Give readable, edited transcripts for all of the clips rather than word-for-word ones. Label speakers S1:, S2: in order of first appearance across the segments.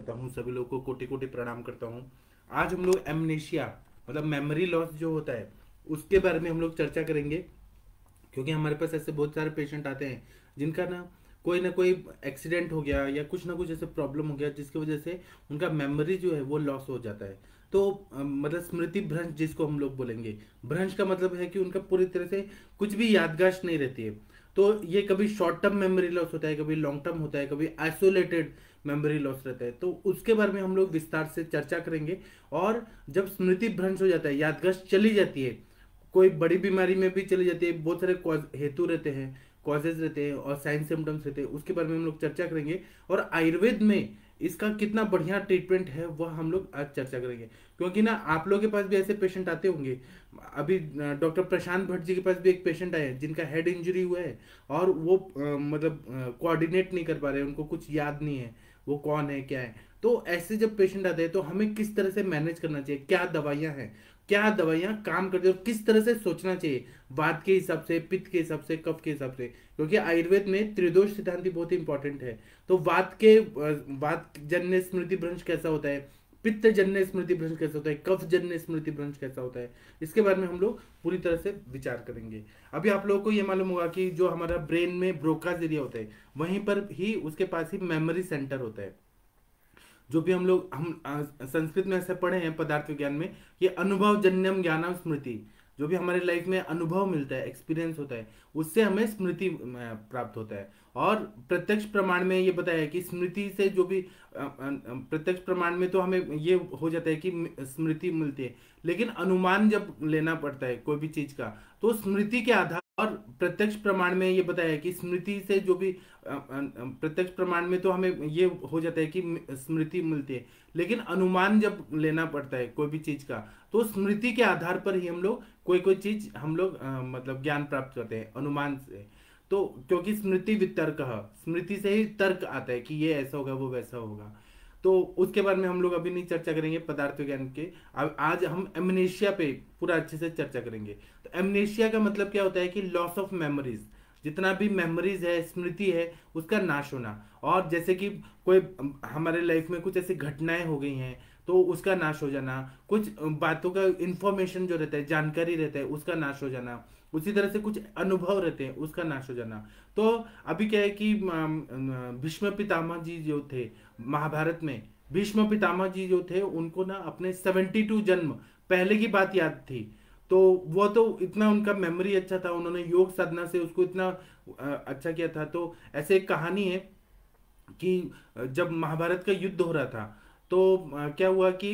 S1: करता हूँ, सभी लोगों को कोटि कोटि प्रणाम करता हूँ। आज हम लोग एमनेशिया मतलब मेमोरी लॉस जो होता है उसके बारे में हम लोग चर्चा करेंगे। क्योंकि हमारे पास ऐसे बहुत सारे पेशेंट आते हैं जिनका ना कोई एक्सीडेंट हो गया या कुछ ना कुछ ऐसे प्रॉब्लम हो गया जिसकी वजह से उनका मेमोरी जो है वो लॉस हो जाता है। तो मतलब स्मृति भ्रंश जिसको हम लोग बोलेंगे। भ्रंश का मतलब है कि उनका पूरी तरह से कुछ भी याददाश्त नहीं रहती है। तो ये कभी शॉर्ट टर्म मेमोरी लॉस होता है, कभी लॉन्ग टर्म होता है, कभी आइसोलेटेड मेमोरी लॉस रहता है। तो उसके बारे में हम लोग विस्तार से चर्चा करेंगे। और जब स्मृति भ्रंश हो जाता है, याददाश्त चली जाती है, कोई बड़ी बीमारी में भी चली जाती है, बहुत सारे हेतु रहते हैं, कॉजेज रहते हैं और साइन सिम्टम्स रहते हैं, उसके बारे में हम लोग चर्चा करेंगे। और आयुर्वेद में इसका कितना बढ़िया ट्रीटमेंट है वह हम लोग आज चर्चा करेंगे। क्योंकि ना आप लोगों के पास भी ऐसे पेशेंट आते होंगे। अभी डॉक्टर प्रशांत भट्ट जी के पास भी एक पेशेंट आए हैं जिनका हेड इंजरी हुआ है और वो मतलब कोऑर्डिनेट नहीं कर पा रहे हैं, उनको कुछ याद नहीं है वो कौन है क्या है। तो ऐसे जब पेशेंट आते हैं तो हमें किस तरह से मैनेज करना चाहिए, क्या दवाइयाँ हैं, क्या दवाइयाँ काम करती है और किस तरह से सोचना चाहिए, वात के हिसाब से, पित्त के हिसाब से, कफ के हिसाब से। क्योंकि आयुर्वेद में त्रिदोष सिद्धांति बहुत ही इंपॉर्टेंट है। तो वात जन्य स्मृति भ्रंश कैसा होता है, पित्त जन्य स्मृति भ्रंश कैसा होता है, कफ जन्य स्मृति भ्रंश कैसा होता है, इसके बारे में हम लोग पूरी तरह से विचार करेंगे। अभी आप लोगों को ये मालूम होगा कि जो हमारा ब्रेन में ब्रोकाज एरिया होता है वहीं पर ही उसके पास ही मेमोरी सेंटर होता है। जो भी हम संस्कृत में ऐसे पढ़े हैं पदार्थ विज्ञान में, कि अनुभव जन्यम ज्ञानम स्मृति। जो भी हमारे लाइफ में अनुभव मिलता है, एक्सपीरियंस होता है, उससे हमें स्मृति प्राप्त होता है। और प्रत्यक्ष प्रमाण में ये बताया है कि स्मृति से जो भी प्रत्यक्ष प्रमाण में तो हमें ये हो जाता है कि स्मृति मिलती है, लेकिन अनुमान जब लेना पड़ता है कोई भी चीज का, तो स्मृति के आधार। और प्रत्यक्ष प्रमाण में ये बताया है कि स्मृति से जो भी प्रत्यक्ष प्रमाण में तो हमें ये हो जाता है कि स्मृति मिलती है, लेकिन अनुमान जब लेना पड़ता है कोई भी चीज का, तो स्मृति के आधार पर ही हम लोग कोई कोई चीज हम लोग मतलब ज्ञान प्राप्त करते हैं अनुमान से। तो क्योंकि स्मृति वितर्क, स्मृति से ही तर्क आता है कि ये ऐसा होगा वो वैसा होगा। तो उसके बारे में हम लोग अभी नहीं चर्चा करेंगे पदार्थ विज्ञान के। अब आज हम एमनेशिया पे पूरा अच्छे से चर्चा करेंगे। तो एमनेशिया का मतलब क्या होता है कि लॉस ऑफ मेमोरीज। जितना भी मेमोरीज है, स्मृति है, उसका नाश होना। और जैसे कि कोई हमारे लाइफ में कुछ ऐसी घटनाएं हो गई हैं तो उसका नाश हो जाना, कुछ बातों का इंफॉर्मेशन जो रहता है, जानकारी रहता है, उसका नाश हो जाना, उसी तरह से कुछ अनुभव रहते हैं उसका नाश हो जाना। तो अभी क्या है कि भीष्म पितामह जी जो थे महाभारत में, भीष्म पितामह जी जो थे उनको ना अपने 72 जन्म पहले की बात याद थी। तो वो तो इतना उनका मेमोरी अच्छा था, उन्होंने योग साधना से उसको इतना अच्छा किया था। तो ऐसे एक कहानी है कि जब महाभारत का युद्ध हो रहा था तो क्या हुआ कि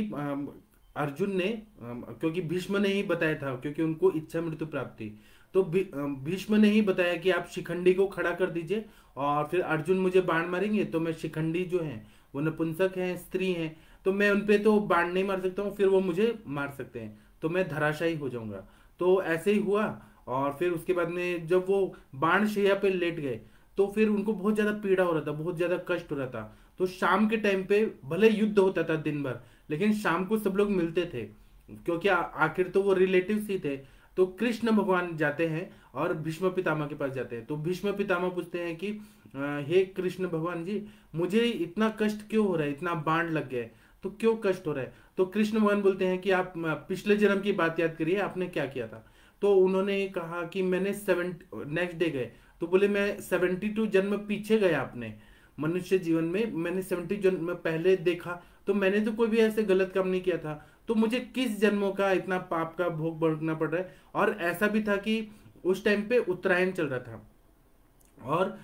S1: अर्जुन ने क्योंकि भीष्म ने ही बताया था, क्योंकि उनको इच्छा मृत्यु प्राप्त थी, तो भीष्म ने ही बताया कि आप शिखंडी को खड़ा कर दीजिए और फिर अर्जुन मुझे बाण मारेंगे तो मैं शिखंडी जो है वो नपुंसक हैं, स्त्री हैं, तो मैं उनपे तो बाण नहीं मार सकता हूँ, फिर वो मुझे मार सकते हैं, तो मैं धराशायी हो जाऊंगा। तो ऐसे ही हुआ। और फिर उसके बाद में जब वो बाण शैया पे लेट गए तो फिर उनको बहुत ज्यादा पीड़ा हो रहा था, बहुत ज्यादा कष्ट हो रहा था। तो शाम के टाइम पे भले युद्ध होता था दिन भर, लेकिन शाम को सब लोग मिलते थे, क्योंकि आखिर तो वो रिलेटिव्स ही थे। तो कृष्ण भगवान जाते हैं और भीष्म पितामह के पास जाते हैं। तो भीष्म पितामह पूछते हैं कि हे कृष्ण भगवान जी, मुझे इतना कष्ट क्यों हो रहा है, इतना बाण लग गए तो क्यों कष्ट हो रहा है। तो कृष्ण भगवान बोलते हैं कि आप पिछले जन्म की बात याद करिए, आपने क्या किया था। तो उन्होंने कहा कि मैंने नेक्स्ट डे गए, तो बोले मैं 72 जन्म पीछे गया अपने मनुष्य जीवन में, मैंने 70 जन्म पहले देखा, तो मैंने तो कोई भी ऐसे गलत काम नहीं किया था, तो मुझे किस जन्मों का इतना पाप का भोग भोगना पड़ रहा है। और ऐसा भी था कि उस टाइम पे उत्तरायण चल रहा था और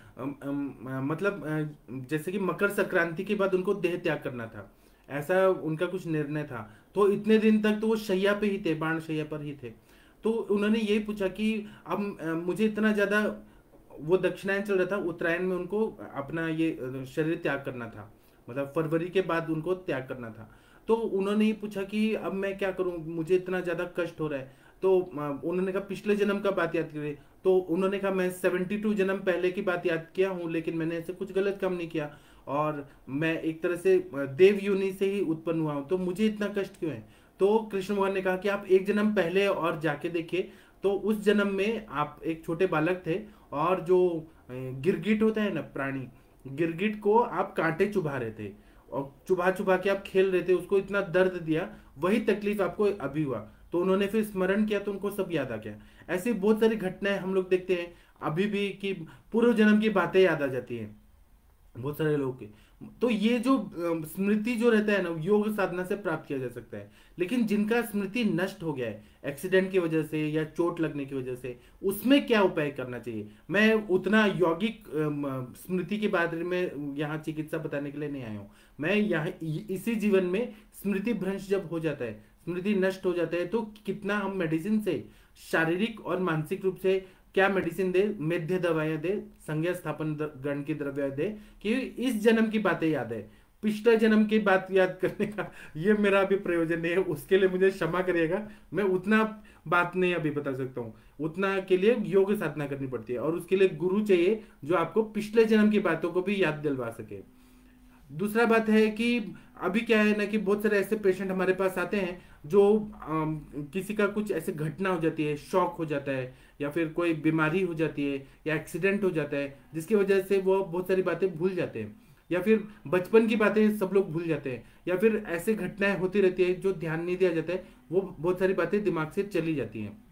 S1: मतलब जैसे कि मकर संक्रांति के बाद उनको देह त्याग करना था, ऐसा उनका कुछ निर्णय था। तो इतने दिन तक तो वो शैया पे ही थे, बाण शैया पर ही थे। तो उन्होंने यही पूछा कि अब मुझे इतना ज्यादा, वो दक्षिणायन चल रहा था, उत्तरायण में उनको अपना ये शरीर त्याग करना था, मतलब फरवरी के बाद उनको त्याग करना था। तो उन्होंने ये पूछा कि अब मैं क्या करूं, मुझे इतना ज्यादा कष्ट हो रहा है। तो उन्होंने कहा पिछले जन्म का बात याद करिए। तो उन्होंने कहा मैं 72 जन्म पहले की बात याद किया हूँ, लेकिन मैंने ऐसे कुछ गलत काम नहीं किया और मैं एक तरह से देव योनि से ही उत्पन्न हुआ हूँ, तो मुझे इतना कष्ट क्यों है। तो कृष्ण भगवान ने कहा कि आप एक जन्म पहले और जाके देखिए, तो उस जन्म में आप एक छोटे बालक थे और जो गिरगिट होता है ना प्राणी, गिरगिट को आप कांटे चुभा रहे थे। और चुभा चुभा के आप खेल रहे थे, उसको इतना दर्द दिया, वही तकलीफ आपको अभी हुआ, तो उन्होंने फिर स्मरण किया तो उनको सब याद आ गया। ऐसी बहुत सारी घटनाएं हम लोग देखते हैं अभी भी कि पूर्व जन्म की बातें याद आ जाती हैं बहुत सारे लोगों के। तो ये जो स्मृति जो रहता है ना, योग साधना से प्राप्त किया जा सकता है। लेकिन जिनका स्मृति नष्ट हो गया है एक्सीडेंट की वजह से या चोट लगने की वजह से, उसमें क्या उपाय करना चाहिए? मैं उतना यौगिक स्मृति के बारे में यहाँ चिकित्सा बताने के लिए नहीं आया हूँ। मैं यहाँ इसी जीवन में स्मृति भ्रंश जब हो जाता है, स्मृति नष्ट हो जाता है, तो कितना हम मेडिसिन से शारीरिक और मानसिक रूप से क्या मेडिसिन दे, मेध्य दवाइयां दे, संज्ञा स्थापन गण की द्रव्य दे कि इस जन्म की बातें याद है, पिछले जन्म की बात याद करने का ये मेरा अभी प्रयोजन नहीं है। उसके लिए मुझे क्षमा करिएगा, मैं उतना बात नहीं अभी बता सकता हूँ। उतना के लिए योग साधना करनी पड़ती है और उसके लिए गुरु चाहिए जो आपको पिछले जन्म की बातों को भी याद दिलवा सके। दूसरा बात है कि अभी क्या है ना कि बहुत सारे ऐसे पेशेंट हमारे पास आते हैं जो किसी का कुछ ऐसे घटना हो जाती है, शॉक हो जाता है या फिर कोई बीमारी हो जाती है या एक्सीडेंट हो जाता है, जिसकी वजह से वो बहुत सारी बातें भूल जाते हैं, या फिर बचपन की बातें सब लोग भूल जाते हैं, या फिर ऐसे घटनाएं होती रहती है जो ध्यान नहीं दिया जाता है, वो बहुत सारी बातें दिमाग से चली जाती हैं।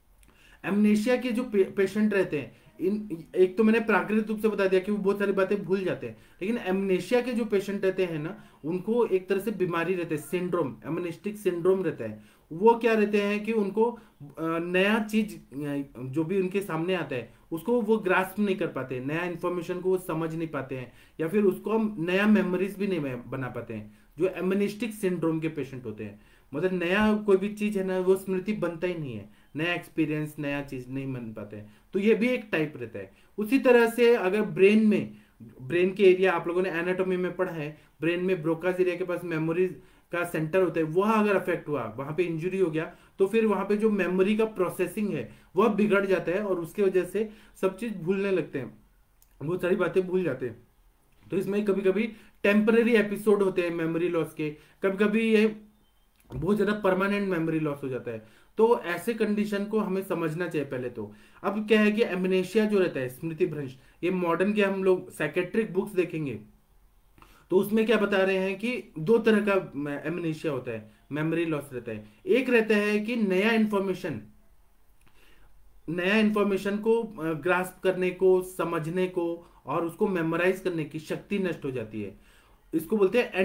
S1: एमनेशिया के जो पेशेंट रहते हैं, इन एक तो मैंने प्राकृतिक रूप से बता दिया कि वो बहुत सारी बातें भूल जाते हैं, लेकिन एमनेशिया के जो पेशेंट रहते हैं ना, उनको एक तरह से बीमारी रहती है, सिंड्रोम, एमनेस्टिक सिंड्रोम रहता है। वो क्या रहते हैं कि उनको नया चीज जो भी उनके सामने आता है उसको वो ग्रास्प नहीं कर पाते, नया इन्फॉर्मेशन को वो समझ नहीं पाते हैं, या फिर उसको हम नया मेमोरीज भी नहीं बना पाते हैं, जो एमनेस्टिक सिंड्रोम के पेशेंट होते हैं। मतलब नया कोई भी चीज है ना, वो स्मृति बनता ही नहीं है, नया एक्सपीरियंस, नया चीज नहीं बन पाते हैं। तो ये भी एक टाइप रहता है। उसी तरह से अगर ब्रेन में, ब्रेन के एरिया आप लोगों ने एनाटॉमी में पढ़ा है, ब्रेन में ब्रोकास एरिया के पास मेमोरीज का सेंटर होता है, वह अगर अफेक्ट हुआ, वहां पे इंजरी हो गया, तो फिर वहां पे जो मेमोरी का प्रोसेसिंग है वह बिगड़ जाता है और उसकी वजह से सब चीज भूलने लगते हैं, बहुत सारी बातें भूल जाते हैं। तो इसमें कभी कभी टेम्पररी एपिसोड होते हैं मेमोरी लॉस के, कभी कभी ये बहुत ज्यादा परमानेंट मेमोरी लॉस हो जाता है। तो ऐसे कंडीशन को हमें समझना चाहिए पहले तो। अब क्या है कि एमनेशिया जो रहता है, स्मृति भ्रंश, ये मॉडर्न के हम लोग साइकेट्रिक बुक्स देखेंगे तो उसमें क्या बता रहे हैं कि दो तरह का एमनेशिया होता है, मेमोरी लॉस रहता है। एक रहता है कि नया इंफॉर्मेशन को ग्रास्प करने को, समझने को और उसको मेमोराइज करने की शक्ति नष्ट हो जाती है। इसको बोलते हैं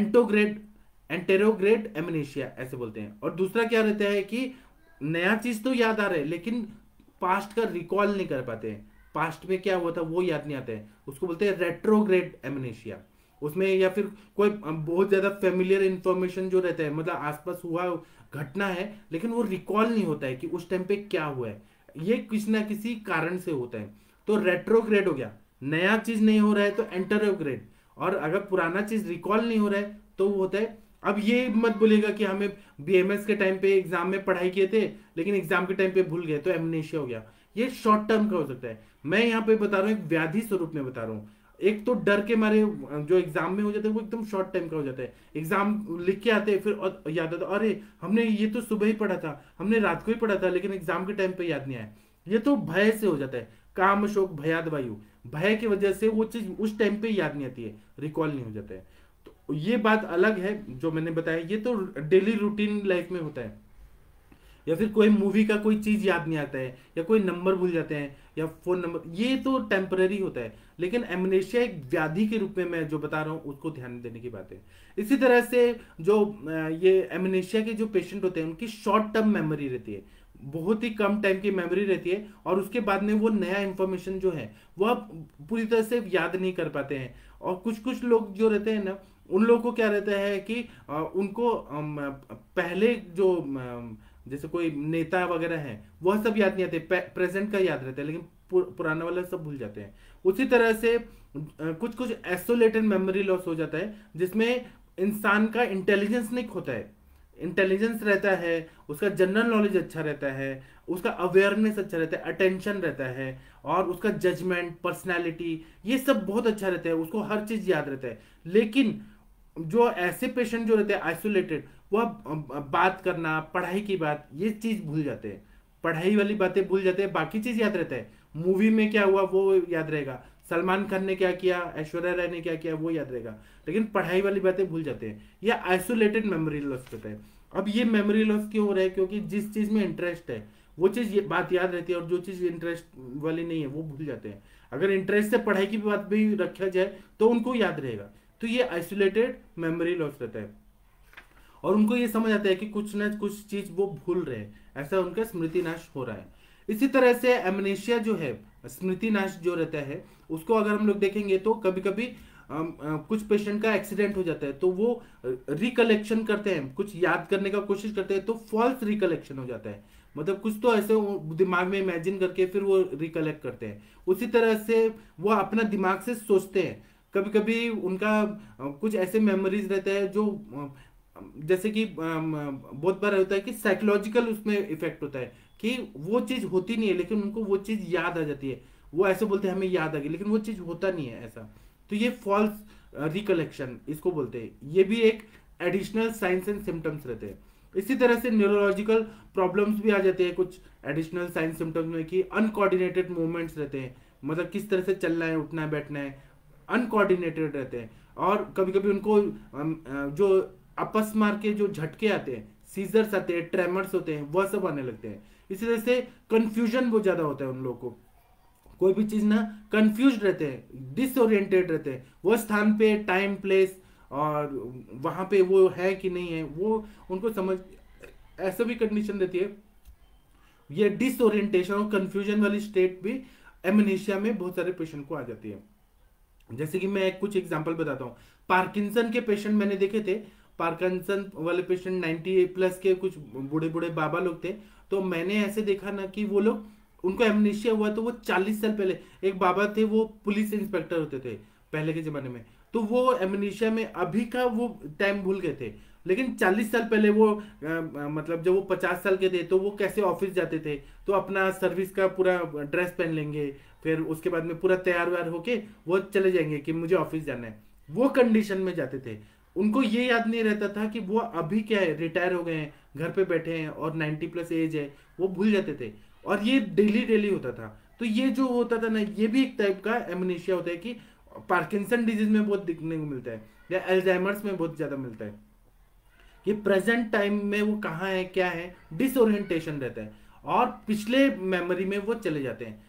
S1: एंटेरोग्रेड एमनेशिया ऐसे बोलते हैं। और दूसरा क्या रहता है कि नया चीज तो याद आ रहा है लेकिन पास्ट का रिकॉल नहीं कर पाते हैं, पास्ट में क्या हुआ था वो याद नहीं आता है, उसको बोलते हैं रेट्रोग्रेड एमनेशिया। उसमें या फिर कोई बहुत ज्यादा फेमिलियर इंफॉर्मेशन जो रहता है, मतलब आसपास हुआ घटना है लेकिन वो रिकॉल नहीं होता है कि उस टाइम पे क्या हुआ है, ये किसी ना किसी कारण से होता है। तो रेट्रोग्रेड हो गया, नया चीज नहीं हो रहा है तो एंटेरोग्रेड, और अगर पुराना चीज रिकॉल नहीं हो रहा है तो वो होता है। अब ये मत बोलेगा कि हमें बीएमएस के टाइम पे एग्जाम में पढ़ाई किए थे लेकिन एग्जाम के टाइम पे भूल गए तो एमनेशिया हो गया। ये शॉर्ट टर्म का हो सकता है, मैं यहाँ पे बता रहा हूँ एक व्याधि स्वरूप में बता रहा हूँ। एक तो डर के मारे जो एग्जाम में हो जाता है वो एकदम शॉर्ट टाइम का हो जाता है, एग्जाम लिख के आते हैं फिर याद आता अरे हमने ये तो सुबह ही पढ़ा था, हमने रात को ही पढ़ा था, लेकिन एग्जाम के टाइम पे याद नहीं आया। ये तो भय से हो जाता है, काम शोक भयाद वायु, भय की वजह से वो चीज उस टाइम पे याद नहीं आती है, रिकॉल नहीं हो जाता है। तो ये बात अलग है जो मैंने बताया, ये तो डेली रूटीन लाइफ में होता है। या फिर कोई मूवी का कोई चीज याद नहीं आता है, या कोई नंबर भूल जाते हैं या फोन नंबर, ये तो टेम्पररी होता है। लेकिन एमनेशिया एक व्याधि के रूप में मैं जो बता रहा हूँ उसको ध्यान देने की बात है। इसी तरह से जो ये एमनेशिया के जो पेशेंट होते हैं उनकी शॉर्ट टर्म मेमोरी रहती है, बहुत ही कम टाइम की मेमोरी रहती है, और उसके बाद में वो नया इंफॉर्मेशन जो है वो पूरी तरह से याद नहीं कर पाते हैं। और कुछ कुछ लोग जो रहते हैं ना, उन लोगों को क्या रहता है कि उनको पहले जो जैसे कोई नेता वगैरह है वह सब याद नहीं आते, प्रेजेंट का याद रहता है लेकिन पुराना वाला सब भूल जाते हैं। उसी तरह से कुछ कुछ आइसोलेटेड मेमोरी लॉस हो जाता है जिसमें इंसान का इंटेलिजेंस नहीं खोता है, इंटेलिजेंस रहता है, उसका जनरल नॉलेज अच्छा रहता है, उसका अवेयरनेस अच्छा रहता है, अटेंशन रहता है, और उसका जजमेंट, पर्सनैलिटी, ये सब बहुत अच्छा रहता है, उसको हर चीज याद रहता है। लेकिन जो ऐसे पेशेंट जो रहते हैं आइसोलेटेड, वह बात करना, पढ़ाई की बात, ये चीज भूल जाते हैं, पढ़ाई वाली बातें भूल जाते हैं, बाकी चीज याद रहता है, मूवी में क्या हुआ वो याद रहेगा, सलमान खान ने क्या किया, ऐश्वर्या राय ने क्या किया, वो याद रहेगा, लेकिन पढ़ाई वाली बातें भूल जाते हैं। या आइसोलेटेड मेमोरी लॉस होता है। अब ये मेमोरी लॉस क्यों हो रहा है? क्योंकि जिस चीज में इंटरेस्ट है वो चीज ये बात याद रहती है, और जो चीज इंटरेस्ट वाली नहीं है वो भूल जाते हैं। अगर इंटरेस्ट से पढ़ाई की बात भी रखा जाए तो उनको याद रहेगा। तो ये आइसोलेटेड मेमोरी लॉस रहता है, और उनको ये समझ आता है कि कुछ ना कुछ चीज वो भूल रहे हैं, ऐसा उनका स्मृति नाश हो रहा है। इसी तरह से एमनेशिया जो है, स्मृति नाश जो रहता है, उसको अगर हम लोग देखेंगे तो कभी कभी कुछ पेशेंट का एक्सीडेंट हो जाता है तो वो रिकलेक्शन करते हैं, कुछ याद करने का कोशिश करते हैं तो फॉल्स रिकलेक्शन हो जाता है। मतलब कुछ तो ऐसे वो दिमाग में इमेजिन करके फिर वो रिकलेक्ट करते हैं। उसी तरह से वो अपना दिमाग से सोचते हैं। कभी कभी उनका कुछ ऐसे मेमोरीज रहते हैं जो जैसे कि बहुत बार होता है कि साइकोलॉजिकल उसमें इफेक्ट होता है कि वो चीज होती नहीं है लेकिन उनको वो चीज याद आ जाती है। वो ऐसे बोलते हैं हमें याद आ गई, लेकिन वो चीज होता नहीं है ऐसा। तो ये फॉल्स रिकलेक्शन इसको बोलते हैं। ये भी एक एडिशनल साइंस एंड सिम्टम्स रहते हैं। इसी तरह से न्यूरोलॉजिकल प्रॉब्लम्स भी आ जाते हैं कुछ एडिशनल साइंस सिम्टम्स में, कि अनकोऑर्डिनेटेड मूवमेंट्स रहते हैं, मतलब किस तरह से चलना है, उठना है, बैठना है, अनकोऑर्डिनेटेड रहते हैं। और कभी कभी उनको जो आपस मार के जो झटके आते हैं, सीजर्स आते हैं, ट्रेमर्स होते हैं, वह सब आने लगते हैं। इसी तरह से कंफ्यूजन बहुत ज्यादा होता है उन लोगों को, कोई भी चीज ना कंफ्यूज रहते हैं, डिसओरिएंटेड रहते हैं, वो स्थान पे, टाइम, प्लेस और वहां पे वो है कि नहीं है वो उनको समझ, ऐसा भी कंडीशन रहती है। ये डिसओरिएंटेशन और कंफ्यूजन वाली स्टेट भी एमनेशिया में बहुत सारे पेशेंट को आ जाती है। जैसे कि मैं कुछ एग्जांपल बताता हूँ। पार्किंसन के पेशेंट मैंने देखे थे। पार्किंसन वाले पेशेंट 90 प्लस के कुछ बूढ़े बूढ़े बाबा लोग थे। तो मैंने ऐसे देखा ना कि वो लोग, उनको एमनेशिया हुआ तो वो 40 साल पहले, एक बाबा थे वो पुलिस इंस्पेक्टर होते थे पहले के जमाने में, तो वो एमनेशिया में अभी का वो टाइम भूल गए थे। लेकिन 40 साल पहले वो मतलब जब वो 50 साल के थे तो वो कैसे ऑफिस जाते थे, तो अपना सर्विस का पूरा ड्रेस पहन लेंगे, फिर उसके बाद में पूरा तैयार व्यार होके वो चले जाएंगे कि मुझे ऑफिस जाना है, वो कंडीशन में जाते थे। उनको ये याद नहीं रहता था कि वो अभी क्या है, रिटायर हो गए हैं, घर पे बैठे हैं और 90 प्लस एज है, वो भूल जाते थे। और ये डेली डेली होता था। तो ये जो होता था ना, ये भी एक टाइप का एमनेशिया होता है कि पार्किंसन डिजीज में बहुत दिखने को मिलता है, या एल्जाइमर्स में बहुत ज्यादा मिलता है कि प्रेजेंट टाइम में वो कहाँ है, क्या है, डिसओरिएंटेशन रहता है और पिछले मेमोरी में वो चले जाते हैं।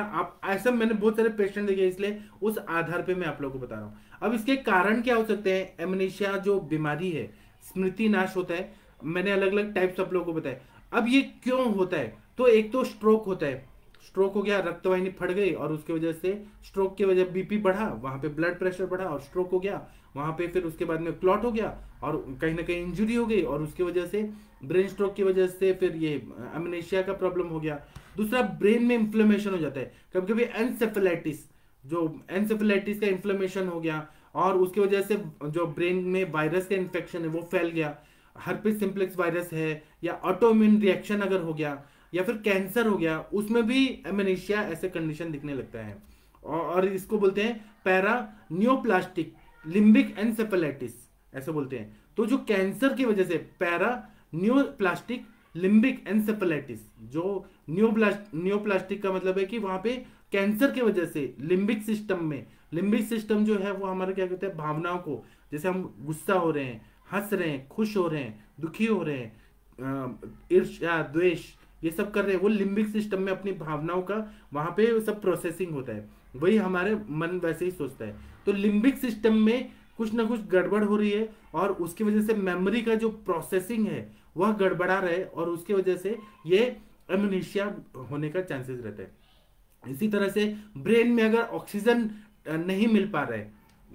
S1: ऐसा मैंने बहुत सारे पेशेंट देखे, इसलिए उस आधार पे मैं आप लोगों को बता रहा हूँ। अब इसके कारण क्या हो सकते हैं? एमनेशिया जो बीमारी है, स्मृति नाश होता है, मैंने अलग अलग टाइप्स आप लोगों को बताया। अब ये क्यों होता है? तो एक तो स्ट्रोक होता है। स्ट्रोक हो गया, रक्तवाहिनी फट गई और उसके वजह से, स्ट्रोक की वजह बीपी बढ़ा, वहां पे ब्लड प्रेशर बढ़ा और स्ट्रोक हो गया। वहां पे फिर उसके बाद में क्लॉट हो गया और कहीं ना कहीं इंजरी हो गई, और उसकी वजह से ब्रेन स्ट्रोक की वजह से फिर ये एमनेशिया का प्रॉब्लम हो गया। दूसरा, ब्रेन में इंफ्लेमेशन हो जाता है। कभी कभी एनसेफेलाइटिस, जो एनसेफेलाइटिस का इंफ्लेमेशन हो गया और उसकी वजह से जो ब्रेन में वायरस का इन्फेक्शन है वो फैल गया, हर्पिस सिम्प्लेक्स वायरस है, या ऑटोइम्यून रिएक्शन अगर हो गया, या फिर कैंसर हो गया, उसमें भी एमनेशिया ऐसे कंडीशन दिखने लगता है। और इसको बोलते हैं पैरा न्योप्लास्टिक लिम्बिक एनसेफेलाइटिस, ऐसे बोलते हैं। तो जो कैंसर की वजह से पैरा न्योप्लास्टिक लिम्बिक एनसेफेलाइटिस, जो न्योप्लास्टिक का मतलब है कि वहां पे कैंसर की वजह से लिम्बिक सिस्टम में, लिम्बिक सिस्टम जो है वो हमारा क्या कहते हैं, भावनाओं को, जैसे हम गुस्सा हो रहे हैं, हंस रहे हैं, खुश हो रहे हैं, दुखी हो रहे हैं, ईर्ष्या, द्वेष, ये सब कर रहे हैं, वो लिम्बिक सिस्टम में अपनी भावनाओं का वहां पे सब प्रोसेसिंग होता है। वही हमारे मन वैसे ही सोचता है। तो लिम्बिक सिस्टम में कुछ ना कुछ गड़बड़ हो रही है और उसकी वजह से मेमोरी का जो प्रोसेसिंग है वह गड़बड़ा रहा है, और उसकी वजह से ये एमनेशिया होने का चांसेस रहता है। इसी तरह से ब्रेन में अगर ऑक्सीजन नहीं मिल पा रहा है,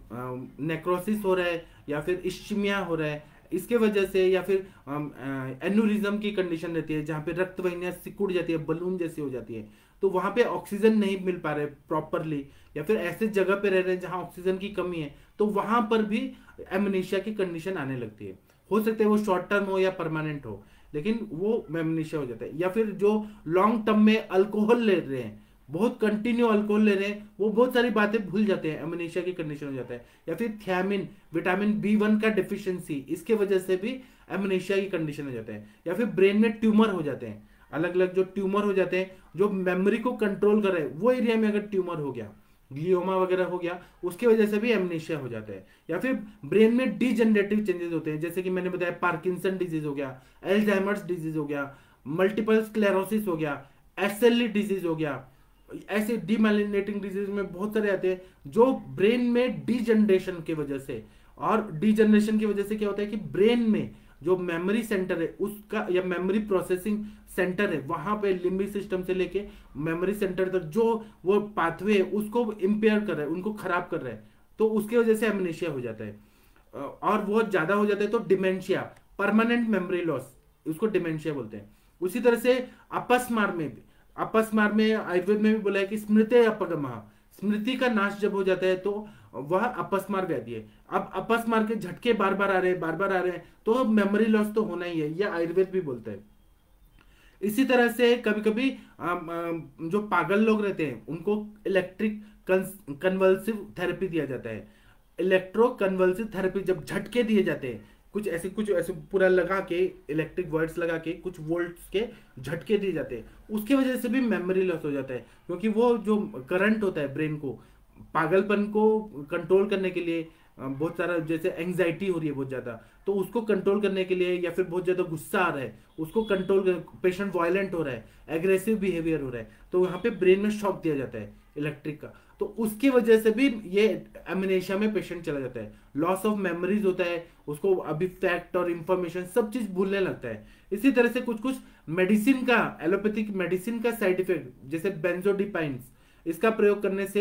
S1: नेक्रोसिस हो रहा है या फिर इश्चिमिया हो रहा है, इसके वजह से, या फिर एनुरिज्म की कंडीशन रहती है जहां पे रक्त वाहिनियां सिकुड़ जाती है, बलून जैसी हो जाती है, तो वहां पे ऑक्सीजन नहीं मिल पा रहे प्रॉपरली, या फिर ऐसे जगह पे रह रहे हैं जहां ऑक्सीजन की कमी है, तो वहां पर भी एमनेशिया की कंडीशन आने लगती है। हो सकता है वो शॉर्ट टर्म हो या परमानेंट हो, लेकिन वो एमनेशिया हो जाता है। या फिर जो लॉन्ग टर्म में अल्कोहल ले रहे हैं, बहुत कंटिन्यू अल्कोहल ले रहे हैं, वो बहुत सारी बातें भूल जाते हैं, एमनेशिया की कंडीशन हो जाता है। या फिर थियामिन, विटामिन B1 का डिफिशियंसी, इसके वजह से भी एमनेशिया की कंडीशन हो जाता है। या फिर ब्रेन में ट्यूमर हो जाते हैं, अलग अलग जो ट्यूमर हो जाते हैं जो मेमोरी को कंट्रोल कर रहे हैं, वो एरिया में अगर ट्यूमर हो गया ग्लियोमा वगैरह हो गया, उसकी वजह से भी एमनेशिया हो जाता है। या फिर ब्रेन में डीजनरेटिव चेंजेस होते हैं, जैसे कि मैंने बताया पार्किंसन डिजीज हो गया, एल्जाइमर्स डिजीज हो गया, मल्टीपल स्क्लेरोसिस हो गया, एसएलई डिजीज हो गया। ऐसे डीमाइलिनेटिंग डिजीज में बहुत सारे आते हैं जो ब्रेन में डीजनरेशन की वजह से, और डीजनरेशन की वजह से क्या होता है कि ब्रेन में जो मेमोरी सेंटर है उसका, या मेमोरी प्रोसेसिंग सेंटर है, वहां पे लिम्बिक सिस्टम से लेके मेमोरी सेंटर तक जो वो पाथवे है उसको इम्पेयर कर रहा है, उनको खराब कर रहा है, तो उसकी वजह से एमनेशिया हो जाता है। और बहुत ज्यादा हो जाता है तो डिमेंशिया, परमानेंट मेमोरी लॉस, उसको डिमेंशिया बोलते हैं। उसी तरह से अपस्मार में भी, अपस्मार में आयुर्वेद में भी बोला है कि स्मृति अपगमः, स्मृति का नाश जब हो जाता है तो वह अपस्मार व्याधि है। अब अपस्मार के झटके बार बार आ रहे हैं, बार बार आ रहे हैं, तो मेमोरी लॉस तो होना ही है, यह आयुर्वेद भी बोलता है। इसी तरह से कभी कभी जो पागल लोग रहते हैं उनको इलेक्ट्रिक कन्वल्सिव थेरेपी दिया जाता है। इलेक्ट्रो कन्वल्सिव थेरेपी जब झटके दिए जाते हैं, कुछ ऐसे पूरा लगा के, इलेक्ट्रिक वर्ड्स लगा के कुछ वोल्ट्स के झटके दिए जाते हैं, उसकी वजह से भी मेमोरी लॉस हो जाता है। क्योंकि वो जो करंट होता है ब्रेन को, पागलपन को कंट्रोल करने के लिए, बहुत सारा जैसे एंग्जाइटी हो रही है बहुत ज्यादा, तो उसको कंट्रोल करने के लिए, या फिर बहुत ज्यादा गुस्सा आ रहा है उसको कंट्रोल कर, पेशेंट वायलेंट हो रहा है, एग्रेसिव बिहेवियर हो रहा है, तो यहाँ पे ब्रेन में शॉक दिया जाता है इलेक्ट्रिक का, तो उसकी वजह से भी ये एमनेशिया में पेशेंट चला जाता है। लॉस ऑफ मेमोरीज होता है, उसको अभी फैक्ट और इंफॉर्मेशन सब चीज भूलने लगता है। इसी तरह से कुछ कुछ मेडिसिन का, एलोपैथिक मेडिसिन का साइड इफेक्ट, जैसे बेंजोडिपाइंस, इसका प्रयोग करने से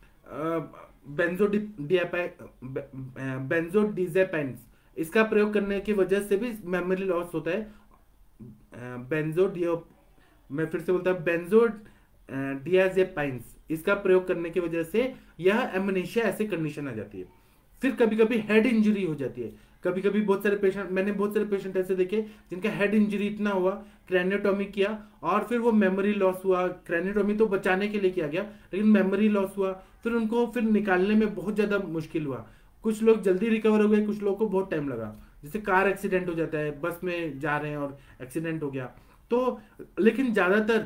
S1: बेंजोडिजेपाइंस, इसका प्रयोग करने की वजह से भी मेमोरी लॉस होता है। बेंजोडियो मैं फिर से बोलता हूँ, बेंजोडियाजेपाइंस, इसका प्रयोग करने की वजह से यह एमनेशिया ऐसी कंडीशन आ जाती है। फिर कभी कभी हेड इंजरी हो जाती है। कभी कभी मैंने बहुत सारे पेशेंट ऐसे देखे जिनका हेड इंजरी इतना हुआ, क्रैनियोटॉमी किया और फिर वो मेमोरी लॉस हुआ। क्रैनियोटॉमी तो बचाने के लिए किया गया, लेकिन मेमोरी लॉस हुआ, फिर उनको फिर निकालने में बहुत ज्यादा मुश्किल हुआ। कुछ लोग जल्दी रिकवर हो गए, कुछ लोगों को बहुत टाइम लगा। जैसे कार एक्सीडेंट हो जाता है, बस में जा रहे हैं और एक्सीडेंट हो गया तो, लेकिन ज्यादातर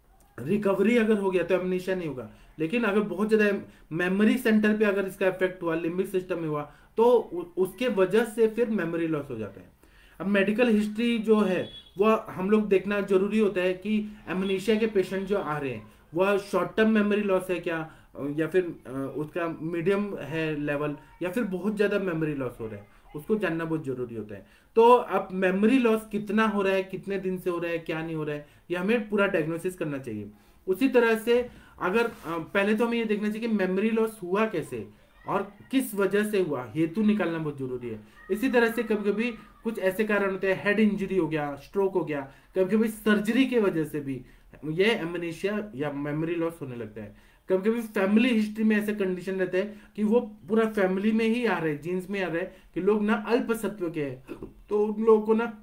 S1: रिकवरी अगर हो गया तो एमनेशिया नहीं होगा। लेकिन अगर बहुत ज्यादा मेमोरी सेंटर पे अगर इसका इफेक्ट हुआ, लिम्बिक सिस्टम में हुआ, तो उसके वजह से फिर मेमोरी लॉस हो जाता है। अब मेडिकल हिस्ट्री जो है वह हम लोग देखना जरूरी होता है कि एमनेशिया के पेशेंट जो आ रहे हैं वह शॉर्ट टर्म मेमोरी लॉस है क्या, या फिर उसका मीडियम है लेवल, या फिर बहुत ज्यादा मेमोरी लॉस हो रहा है, उसको जानना बहुत जरूरी होता है। तो अब मेमोरी लॉस कितना हो रहा है, कितने दिन से हो रहा है, क्या नहीं हो रहा है, ये हमें पूरा डायग्नोसिस करना चाहिए। उसी तरह से अगर पहले तो हमें ये देखना चाहिए कि मेमोरी लॉस हुआ कैसे और किस वजह से हुआ, हेतु निकालना बहुत जरूरी है। इसी तरह से कभी कभी कुछ ऐसे कारण होते हैं, हेड इंजरी हो गया, स्ट्रोक हो गया, कभी कभी सर्जरी के वजह से भी ये एमनेशिया या मेमोरी लॉस होने लगता है। कभी कभी फैमिली हिस्ट्री में ऐसे कंडीशन रहते हैं कि वो पूरा फैमिली में ही आ रहे हैं, जीन्स में आ रहे हैं कि लोग ना अल्प सत्व के हैं, तो उन लोगों को ना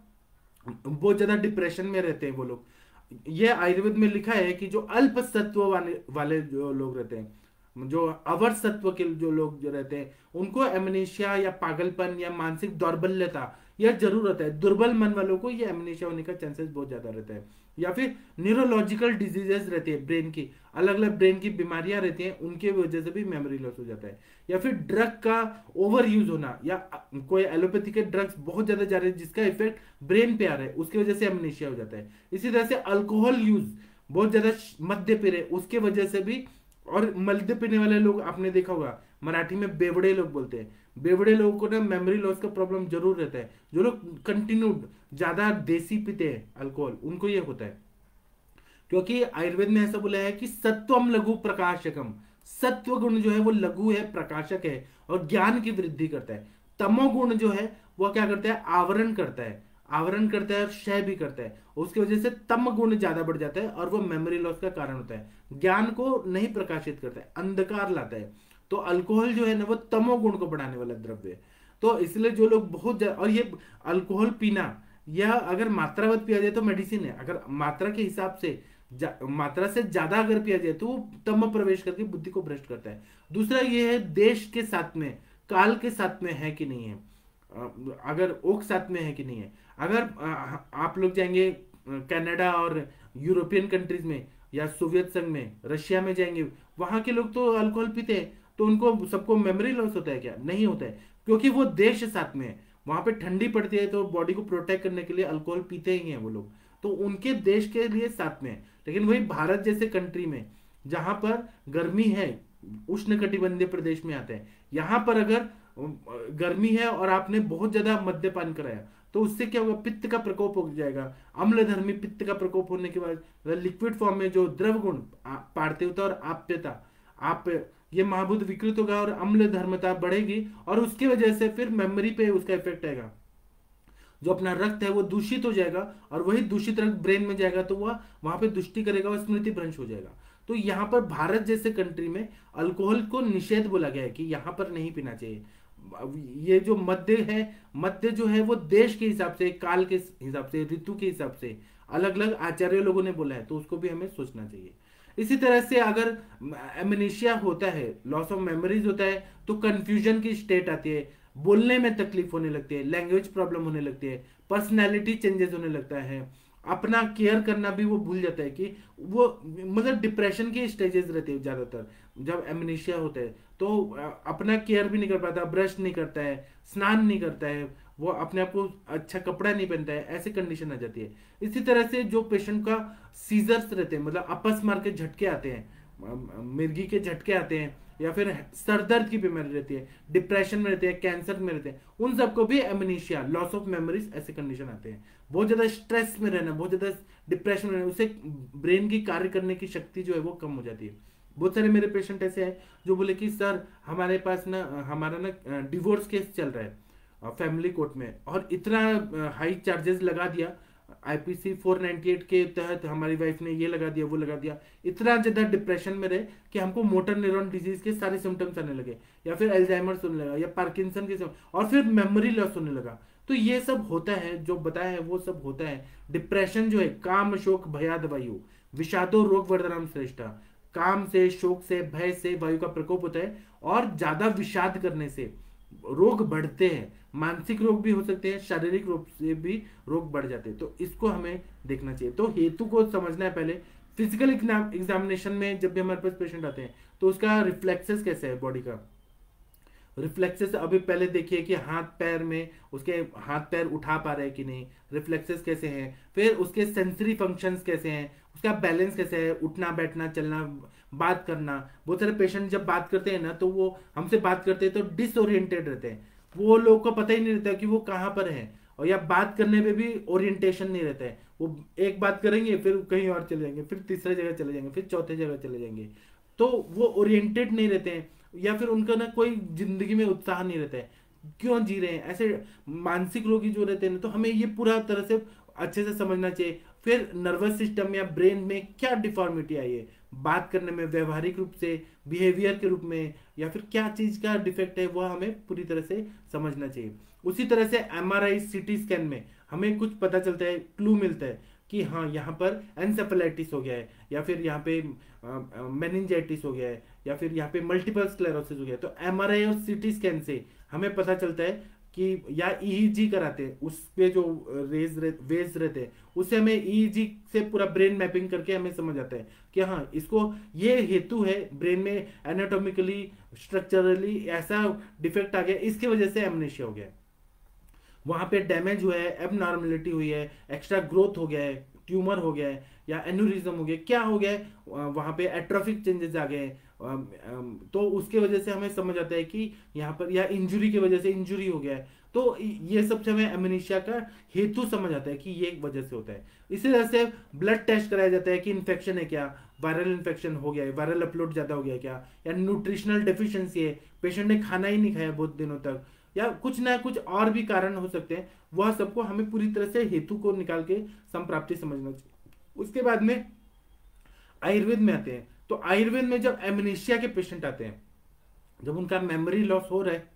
S1: बहुत ज्यादा डिप्रेशन में रहते हैं वो लोग। ये आयुर्वेद में लिखा है कि जो अल्प सत्व वाले जो लोग रहते हैं, जो अवर सत्व के जो लोग जो रहते हैं, उनको एमनेशिया या पागलपन या मानसिक दौर्बल्यता यह जरूर रहता है। दुर्बल मन वालों को ये एमनेशिया होने का चांसेस बहुत ज्यादा रहता है। या फिर न्यूरोलॉजिकल डिजीजेस रहती है, ब्रेन की अलग अलग ब्रेन की बीमारियां रहती हैं, उनके वजह से भी मेमोरी लॉस हो जाता है। या फिर ड्रग का ओवर यूज होना, या कोई एलोपैथी के ड्रग्स बहुत ज्यादा जा रहे हैं जिसका इफेक्ट ब्रेन पे आ रहा है, उसकी वजह से एमनेशिया हो जाता है। इसी तरह से अल्कोहल यूज, बहुत ज्यादा मद्य पी रहे, उसके वजह से भी। और मद्य पीने वाले लोग आपने देखा होगा, मराठी में बेवड़े लोग बोलते हैं, बेवड़े लोगों को ना मेमोरी लॉस का प्रॉब्लम जरूर रहता है। जो लोग कंटिन्यूड ज्यादा देसी पीते हैं अल्कोहल, उनको ये होता है। क्योंकि आयुर्वेद में ऐसा बोला है कि सत्वम लघु प्रकाशकम, सत्व गुण जो है वो लघु है, प्रकाशक है और ज्ञान की वृद्धि करता है। तमोगुण जो है वो क्या करता है, आवरण करता है, आवरण करता है और क्षय भी करता है। उसकी वजह से तम गुण ज्यादा बढ़ जाता है और वो मेमोरी लॉस का कारण होता है। ज्ञान को नहीं प्रकाशित करता है, अंधकार लाता है। तो अल्कोहल जो है ना वो तमोगुण को बढ़ाने वाला द्रव्य है। तो इसलिए जो लोग बहुत और ये अल्कोहल पीना, यह अगर मात्रावत पिया जाए तो मेडिसिन है, अगर मात्रा के हिसाब से मात्रा से ज्यादा अगर पिया जाए तो वो तम प्रवेश करके बुद्धि को भ्रष्ट करता है। दूसरा ये है देश के साथ में, काल के साथ में है कि नहीं है, अगर ओक साथ में है कि नहीं है। अगर आप लोग जाएंगे कनाडा और यूरोपियन कंट्रीज में, या सोवियत संघ में, रशिया में जाएंगे, वहां के लोग तो अल्कोहल पीते हैं, तो उनको सबको मेमोरी लॉस होता है क्या? नहीं होता है, क्योंकि वो देश साथ में है। वहां पे ठंडी पड़ती है तो बॉडी को प्रोटेक्ट करने के लिए अल्कोहल पीते ही हैं वो लोग, तो उनके देश के लिए साथ में है। लेकिन वही भारत जैसे कंट्री में जहां पर गर्मी है, उष्ण कटिबंधीय प्रदेश में आते हैं, यहाँ पर अगर गर्मी है और आपने बहुत ज्यादा मद्यपान कराया तो उससे क्या होगा? पित्त का प्रकोप हो जाएगा। अम्लधर्मी पित्त का प्रकोप होने के बाद लिक्विड फॉर्म में जो द्रव गुण पार्थिवता और आप्यता, आप ये महाभूत विकृत होगा और अम्ल धर्मता बढ़ेगी, और उसकी वजह से फिर मेमोरी पे उसका इफेक्ट आएगा। जो अपना रक्त है वो दूषित हो जाएगा, और वही दूषित रक्त ब्रेन में जाएगा तो वह वहां पे दुष्टि करेगा और स्मृति भ्रंश हो जाएगा। तो यहाँ पर भारत जैसे कंट्री में अल्कोहल को निषेध बोला गया है कि यहाँ पर नहीं पीना चाहिए। ये जो मध्य है, मध्य जो है वो देश के हिसाब से, काल के हिसाब से, ऋतु के हिसाब से अलग अलग आचार्य लोगों ने बोला है, तो उसको भी हमें सोचना चाहिए। इसी तरह से अगर एमनेशिया होता है, लॉस ऑफ मेमोरीज होता है, तो कंफ्यूजन की स्टेट आती है, बोलने में तकलीफ होने लगती है, लैंग्वेज प्रॉब्लम होने लगती है, पर्सनैलिटी चेंजेस होने लगता है, अपना केयर करना भी वो भूल जाता है, कि वो मतलब डिप्रेशन के स्टेजेस रहते हैं ज्यादातर जब एमनेशिया होता है। तो अपना केयर भी नहीं कर पाता, ब्रश नहीं करता है, स्नान नहीं करता है, वो अपने आप को अच्छा कपड़ा नहीं पहनता है, ऐसे कंडीशन आ जाती है। इसी तरह से जो पेशेंट का सीजर्स रहते हैं, मतलब आपस मार के झटके आते हैं, मिर्गी के झटके आते हैं, या फिर सर दर्द की बीमारी रहती है, डिप्रेशन में रहते हैं, कैंसर में रहते हैं, उन सबको भी एमनेशिया, लॉस ऑफ मेमोरीज, ऐसे कंडीशन आते हैं। बहुत ज्यादा स्ट्रेस में रहना, बहुत ज्यादा डिप्रेशन में रहना, उससे ब्रेन की कार्य करने की शक्ति जो है वो कम हो जाती है। बहुत सारे मेरे पेशेंट ऐसे हैं जो बोले कि सर हमारे पास ना, हमारा ना डिवोर्स केस चल रहा है फैमिली कोर्ट में, और इतना हाई चार्जेस लगा दिया, आईपीसी 498 के तहत हमारी वाइफ ने ये लगा दिया, वो लगा दिया, इतना ज्यादा डिप्रेशन में रहे कि हमको मोटर न्यूरॉन डिजीज के सारे सिम्टम्स आने लगे, या फिर अल्जाइमर होने लगा, या पार्किंसन के, और फिर मेमोरी लॉस होने लगा। तो ये सब होता है, जो बताया है वो सब होता है। डिप्रेशन जो है, काम शोक भयाद वायु विषादो रोग वर्धनम श्रेष्ठा, काम से, शोक से, भय से वायु का प्रकोप होता है, और ज्यादा विषाद करने से रोग बढ़ते हैं। मानसिक रोग भी हो सकते हैं, शारीरिक रोग से भी रोग बढ़ जाते हैं, तो इसको हमें देखना चाहिए। तो हेतु को समझना है पहले। फिजिकल एग्जामिनेशन में जब भी हमारे पास पेशेंट आते हैं तो उसका रिफ्लेक्सेस कैसे है बॉडी का, रिफ्लेक्सेस अभी पहले देखिए कि हाथ पैर में उसके हाथ पैर उठा पा रहे हैं कि नहीं, रिफ्लेक्सेस कैसे हैं, फिर उसके सेंसरी फंक्शंस कैसे हैं, उसका बैलेंस कैसे है, उठना बैठना चलना बात करना। बहुत सारे पेशेंट जब बात करते हैं ना तो वो हमसे बात करते हैं तो डिसओरिएंटेड रहते हैं, वो लोग को पता ही नहीं रहता कि वो कहाँ पर है, और या बात करने में भी ओरिएंटेशन नहीं रहता है। वो एक बात करेंगे फिर कहीं और चले जाएंगे, फिर तीसरे जगह चले जाएंगे, फिर चौथे जगह चले जाएंगे, तो वो ओरिएंटेड नहीं रहते हैं, या फिर उनका ना कोई जिंदगी में उत्साह नहीं रहता है, क्यों जी रहे हैं ऐसे। मानसिक रोगी जो रहते हैं ना, तो हमें ये पूरा तरह से अच्छे से समझना चाहिए। फिर नर्वस सिस्टम या ब्रेन में क्या डिफॉर्मिटी आई है, बात करने में, व्यवहारिक रूप से, बिहेवियर के रूप में, या फिर क्या चीज का डिफेक्ट है, वह हमें पूरी तरह से समझना चाहिए। उसी तरह से एमआरआई सीटी स्कैन में हमें कुछ पता चलता है, क्लू मिलता है कि हाँ यहाँ पर एंसेफेलाइटिस हो गया है, या फिर यहाँ पे मेनिंजाइटिस हो गया है, या फिर यहाँ पे मल्टीपल स्क्लेरोसिस हो गया है। तो एमआरआई और सीटी स्कैन से हमें पता चलता है कि, या ईईजी कराते हैं, उस पे जो वेव्स रहते हैं उससे हमें ईईजी से पूरा ब्रेन मैपिंग करके हमें समझ आता है कि हाँ इसको ये हेतु है, ब्रेन में एनाटॉमिकली स्ट्रक्चरली ऐसा डिफेक्ट आ गया, इसकी वजह से एमनेशिया हो गया, वहां पे डैमेज हुआ है, एबनॉर्मेलिटी हुई है, एक्स्ट्रा ग्रोथ हो गया है, ट्यूमर हो गया है, या एन्यूरिज्म हो गया, क्या हो गया है, वहां पे एट्रोफिक चेंजेस आ गए, तो उसके वजह से हमें समझ आता है कि यहाँ पर, या इंजुरी की वजह से इंजुरी हो गया है। तो ये सब हमें एमनेशिया का हेतु समझ आता है कि ये वजह से होता है। इसी तरह से ब्लड टेस्ट कराया जाता है कि इन्फेक्शन है क्या, वायरल इन्फेक्शन हो गया है, वायरल अपलोड ज्यादा हो गया क्या, या न्यूट्रिशनल डेफिशिएंसी है, पेशेंट ने खाना ही नहीं खाया बहुत दिनों तक, या कुछ ना कुछ और भी कारण हो सकते हैं। वह सबको हमें पूरी तरह से हेतु को निकाल के संप्राप्ति समझना चाहिए। उसके बाद में आयुर्वेद में आते हैं, तो आयुर्वेद में जब एमनेशिया के पेशेंट आते हैं, जब उनका मेमोरी लॉस हो रहा है,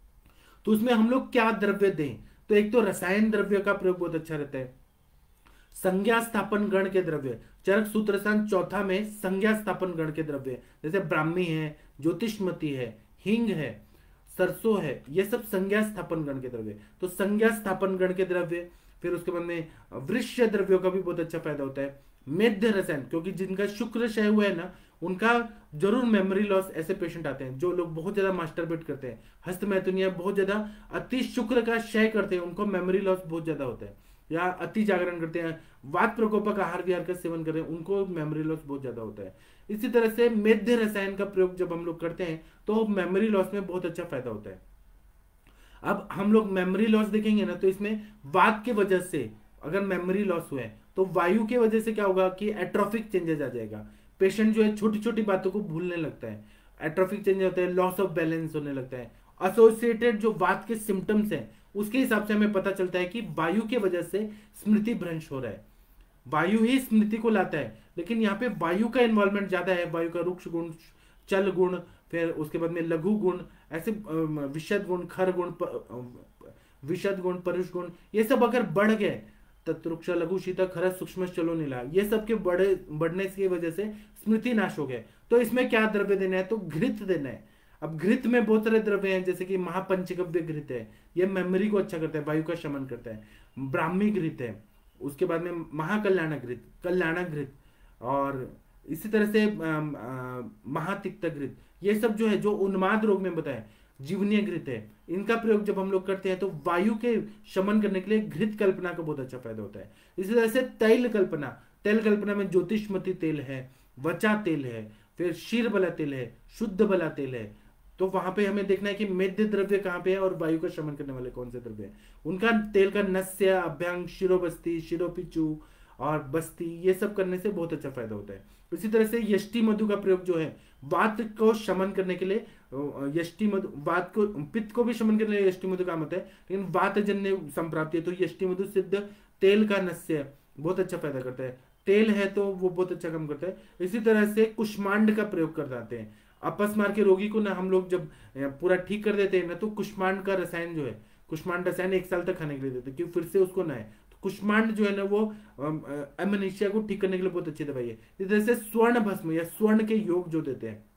S1: तो उसमें हम लोग क्या द्रव्य दें। तो एक तो रसायन द्रव्य का प्रयोग बहुत अच्छा रहता है, संज्ञा स्थापन गण के द्रव्य, चरक सूत्रसान चौथा में संज्ञा स्थापन गण के द्रव्य, जैसे ब्राह्मी है, ज्योतिषमती है, हिंग है, सरसों है, ये सब संज्ञा स्थापन गण के द्रव्य। तो संज्ञा स्थापन गण के द्रव्य, फिर उसके बाद में वृक्ष द्रव्यों का भी बहुत अच्छा फायदा होता है। मेध रसायन, क्योंकि जिनका शुक्र क्षय हुआ है ना, उनका जरूर मेमोरी लॉस, ऐसे पेशेंट आते हैं जो लोग बहुत ज्यादा मास्टरबेट करते हैं, हस्तमैथुन बहुत ज्यादा अति शुक्र का क्षय करते हैं, उनको मेमोरी लॉस बहुत ज्यादा होता है, या अति जागरण करते हैं, वात प्रकोपक आहार विहार का सेवन कर रहे हैं, उनको मेमोरी लॉस बहुत ज्यादा होता है। इसी तरह से मेध रसायन का प्रयोग जब हम लोग करते हैं तो मेमोरी लॉस में बहुत अच्छा फायदा होता है। अब हम लोग मेमोरी लॉस देखेंगे ना, तो इसमें वात के वजह से अगर मेमोरी लॉस हुआ है तो वायु के वजह से क्या होगा कि एट्रोफिक चेंजेस आ जाएगा, पेशेंट जो है छोटी छोटी बातों को भूलने लगता है, एट्रोफिक चेंज होता है, लॉस ऑफ बैलेंस होने लगता है। एसोसिएटेड जो वात के सिम्टम्स हैं उसके हिसाब से हमें पता चलता है कि वायु के वजह से स्मृति भ्रंश हो रहा है, वायु ही स्मृति को लाता है, लेकिन यहाँ पे वायु का इन्वॉल्वमेंट ज्यादा है, वायु का रुक्ष गुण, चल गुण, फिर उसके बाद में लघु गुण, ऐसे विशद गुण, खर गुण, विशद गुण, परुष गुण, ये सब अगर बढ़ गए, तत्रुक्ष लघु शीत खर सूक्ष्म चलो नीला, ये सब के बढ़ने की वजह से स्मृति नाश हो गया। तो इसमें क्या द्रव्य देना है, तो घृत देना है। अब घृत में बहुत सारे द्रव्य हैं, जैसे कि महापंचगव्य घृत है, ये मेमोरी को अच्छा करता है, वायु का शमन करता है। ब्राह्मी घृत है, उसके बाद में महाकल्याण घृत, कल्याण घृत, और इसी तरह से महातिक्त घृत, ये सब जो है जो उन्माद रोग में बताया, जीवनीय घृत है, इनका प्रयोग जब हम लोग करते हैं तो वायु के शमन करने के लिए घृत कल्पना का बहुत अच्छा फायदा होता है। इसी तरह से तैल कल्पना, तैल कल्पना में ज्योतिषमती तेल है, वचा तेल है, फिर शीर बला तेल है, शुद्ध बला तेल है। तो वहां पे हमें देखना है कि मेद्य द्रव्य कहाँ पे है और वायु का शमन करने वाले कौन से द्रव्य है। उनका तेल का नस्य, अभ्यंग, शिरोबस्ती, शिरोपिचू और बस्ती, ये सब करने से बहुत अच्छा फायदा होता है। इसी तरह से यष्टि मधु का प्रयोग जो है वात को शमन करने के लिए, यष्टि मधु वात को, पित्त को भी शमन करने के लिए यष्टि मधु काम होता है, लेकिन वात जन्य संप्राप्ति है तो यष्टि मधु सिद्ध तेल का नस्य बहुत अच्छा फायदा करता है, तेल है तो वो बहुत अच्छा काम करता है। इसी तरह से कुष्मांड का प्रयोग कर जाते हैं, अपस्मार के रोगी को ना हम लोग जब पूरा ठीक कर देते हैं ना, तो कुष्मांड का रसायन जो है, कुष्मांड रसायन 1 साल तक खाने के लिए देते हैं क्योंकि फिर से उसको ना है, तो कुष्मांड जो है ना वो एमनेशिया को ठीक करने के लिए बहुत अच्छी दवाई है। इस तरह से स्वर्ण भस्म या स्वर्ण के योग जो देते हैं,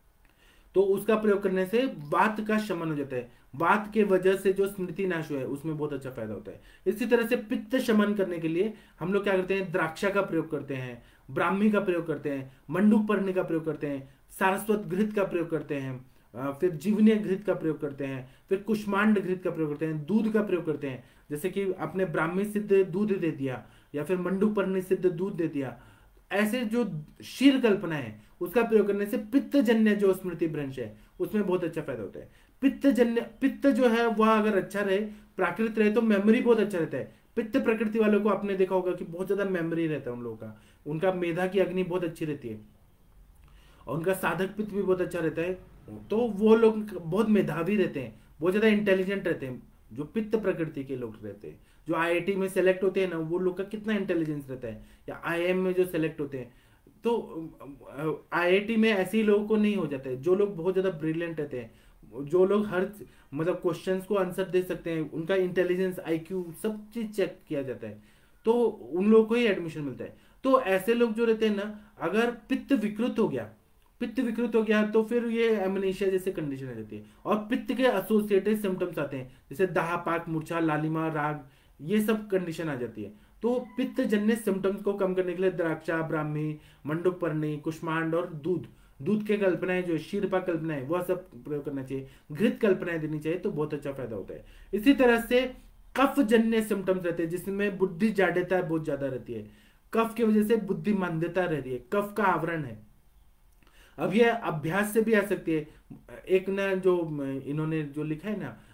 S1: तो उसका प्रयोग करने से वात का शमन हो जाता है, वात के वजह से जो स्मृति नाश हुआ है उसमें बहुत अच्छा फायदा होता है। इसी तरह से पित्त शमन करने के लिए हम लोग क्या करते हैं, द्राक्षा का प्रयोग करते हैं, ब्राह्मी का प्रयोग करते हैं, मंडूपर्णी का प्रयोग करते हैं, सारस्वत घृत का प्रयोग करते हैं, फिर जीवनीय घृत का प्रयोग करते हैं, फिर कुष्मांड घृत का प्रयोग करते हैं, दूध का प्रयोग करते हैं, जैसे कि आपने ब्राह्मी सिद्ध दूध दे दिया या फिर मंडूपर्णी सिद्ध दूध दे दिया। ऐसे जो शीर कल्पना है उसका प्रयोग करने से पित्तजन्य जो स्मृति भ्रंश है उसमें बहुत अच्छा फायदा होता है। पित्तजन्य, पित्त जो है वह अगर अच्छा रहे, प्राकृत रहे, तो मेमोरी बहुत अच्छा रहता है। पित्त प्रकृति वालों को आपने देखा होगा कि बहुत ज्यादा मेमोरी रहता है उन लोगों का, उनका मेधा की अग्नि बहुत अच्छी रहती है और उनका साधक पित्त भी बहुत अच्छा रहता है, तो वो लोग बहुत मेधावी रहते हैं, बहुत ज्यादा इंटेलिजेंट रहते हैं। जो पित्त प्रकृति के लोग रहते हैं, जो आईआईटी में सेलेक्ट होते हैं ना, वो लोग का कितना इंटेलिजेंस रहता है, या आईआईएम में जो सेलेक्ट होते हैं, तो आईआईटी में ऐसे ही लोगों को नहीं हो जाता है, जो लोग बहुत ज्यादा ब्रिलियंट रहते हैं, जो लोग हर मतलब क्वेश्चंस को आंसर दे सकते हैं, उनका इंटेलिजेंस, आईक्यू, सब चीज चेक किया जाता है, तो उन लोगों को ही एडमिशन मिलता है। तो ऐसे लोग जो रहते हैं ना, अगर पित्त विकृत हो गया, पित्त विकृत हो गया तो फिर ये एमनेशिया जैसे कंडीशन आ जाती है, और पित्त के एसोसिएटेड सिम्टम्स आते हैं, जैसे दाह, पाक, मूर्छा, लालिमा, राग, ये सब कंडीशन आ जाती है। तो पित्त जन्य सिम्टम्स को कम करने के लिए द्राक्षा, ब्राह्मी, मंडूकपर्णी, कुष्मांड और दूध, दूध के कल्पनाएं जो शीरपा कल्पनाएं, वह सब प्रयोग करना चाहिए, घृत कल्पनाएं देनी चाहिए, तो बहुत अच्छा फायदा होता है। इसी तरह से कफ जन्य सिम्टम्स रहते हैं जिसमें बुद्धि जाड्यता बहुत ज्यादा रहती है, कफ की वजह से बुद्धि मंदता रहती है, कफ का आवरण है। अब ये अभ्यास से भी आ सकती है। एक ना जो इन्होंने जो लिखा है ना,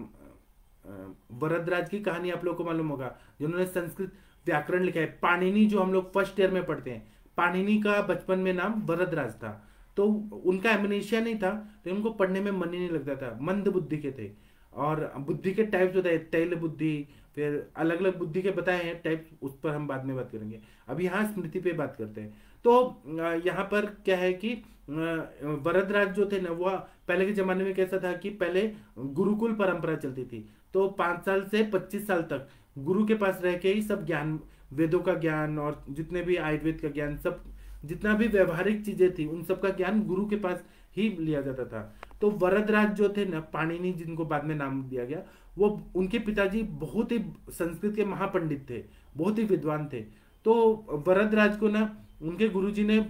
S1: वरदराज की कहानी आप लोग को मालूम होगा, जिन्होंने संस्कृत व्याकरण लिखा है, पाणिनि, जो हम लोग फर्स्ट ईयर में पढ़ते हैं, पाणिनि का बचपन में नाम वरदराज था, तो उनका एमनेशिया नहीं था, लेकिन उनको पढ़ने में मन ही नहीं लगता था, मंद बुद्धि के थे। और बुद्धि के टाइप्स होता है, तैल बुद्धि, फिर अलग अलग बुद्धि के बताए हैं टाइप्स, उस पर हम बाद में बात करेंगे, अभी यहाँ स्मृति पे बात करते हैं। तो यहाँ पर क्या है कि वरदराज जो थे ना, वह पहले के जमाने में कैसा था कि पहले गुरुकुल परंपरा चलती थी, तो 5 साल से 25 साल तक गुरु के पास रह के ही सब ज्ञान, वेदों का ज्ञान और जितने भी आयुर्वेद का ज्ञान, सब जितना भी व्यवहारिक चीजें थी उन सब का ज्ञान गुरु के पास ही लिया जाता था। तो वरदराज जो थे ना, पाणिनि जिनको बाद में नाम दिया गया, वो उनके पिताजी बहुत ही संस्कृत के महापंडित थे, बहुत ही विद्वान थे। तो वरदराज को ना उनके गुरुजी ने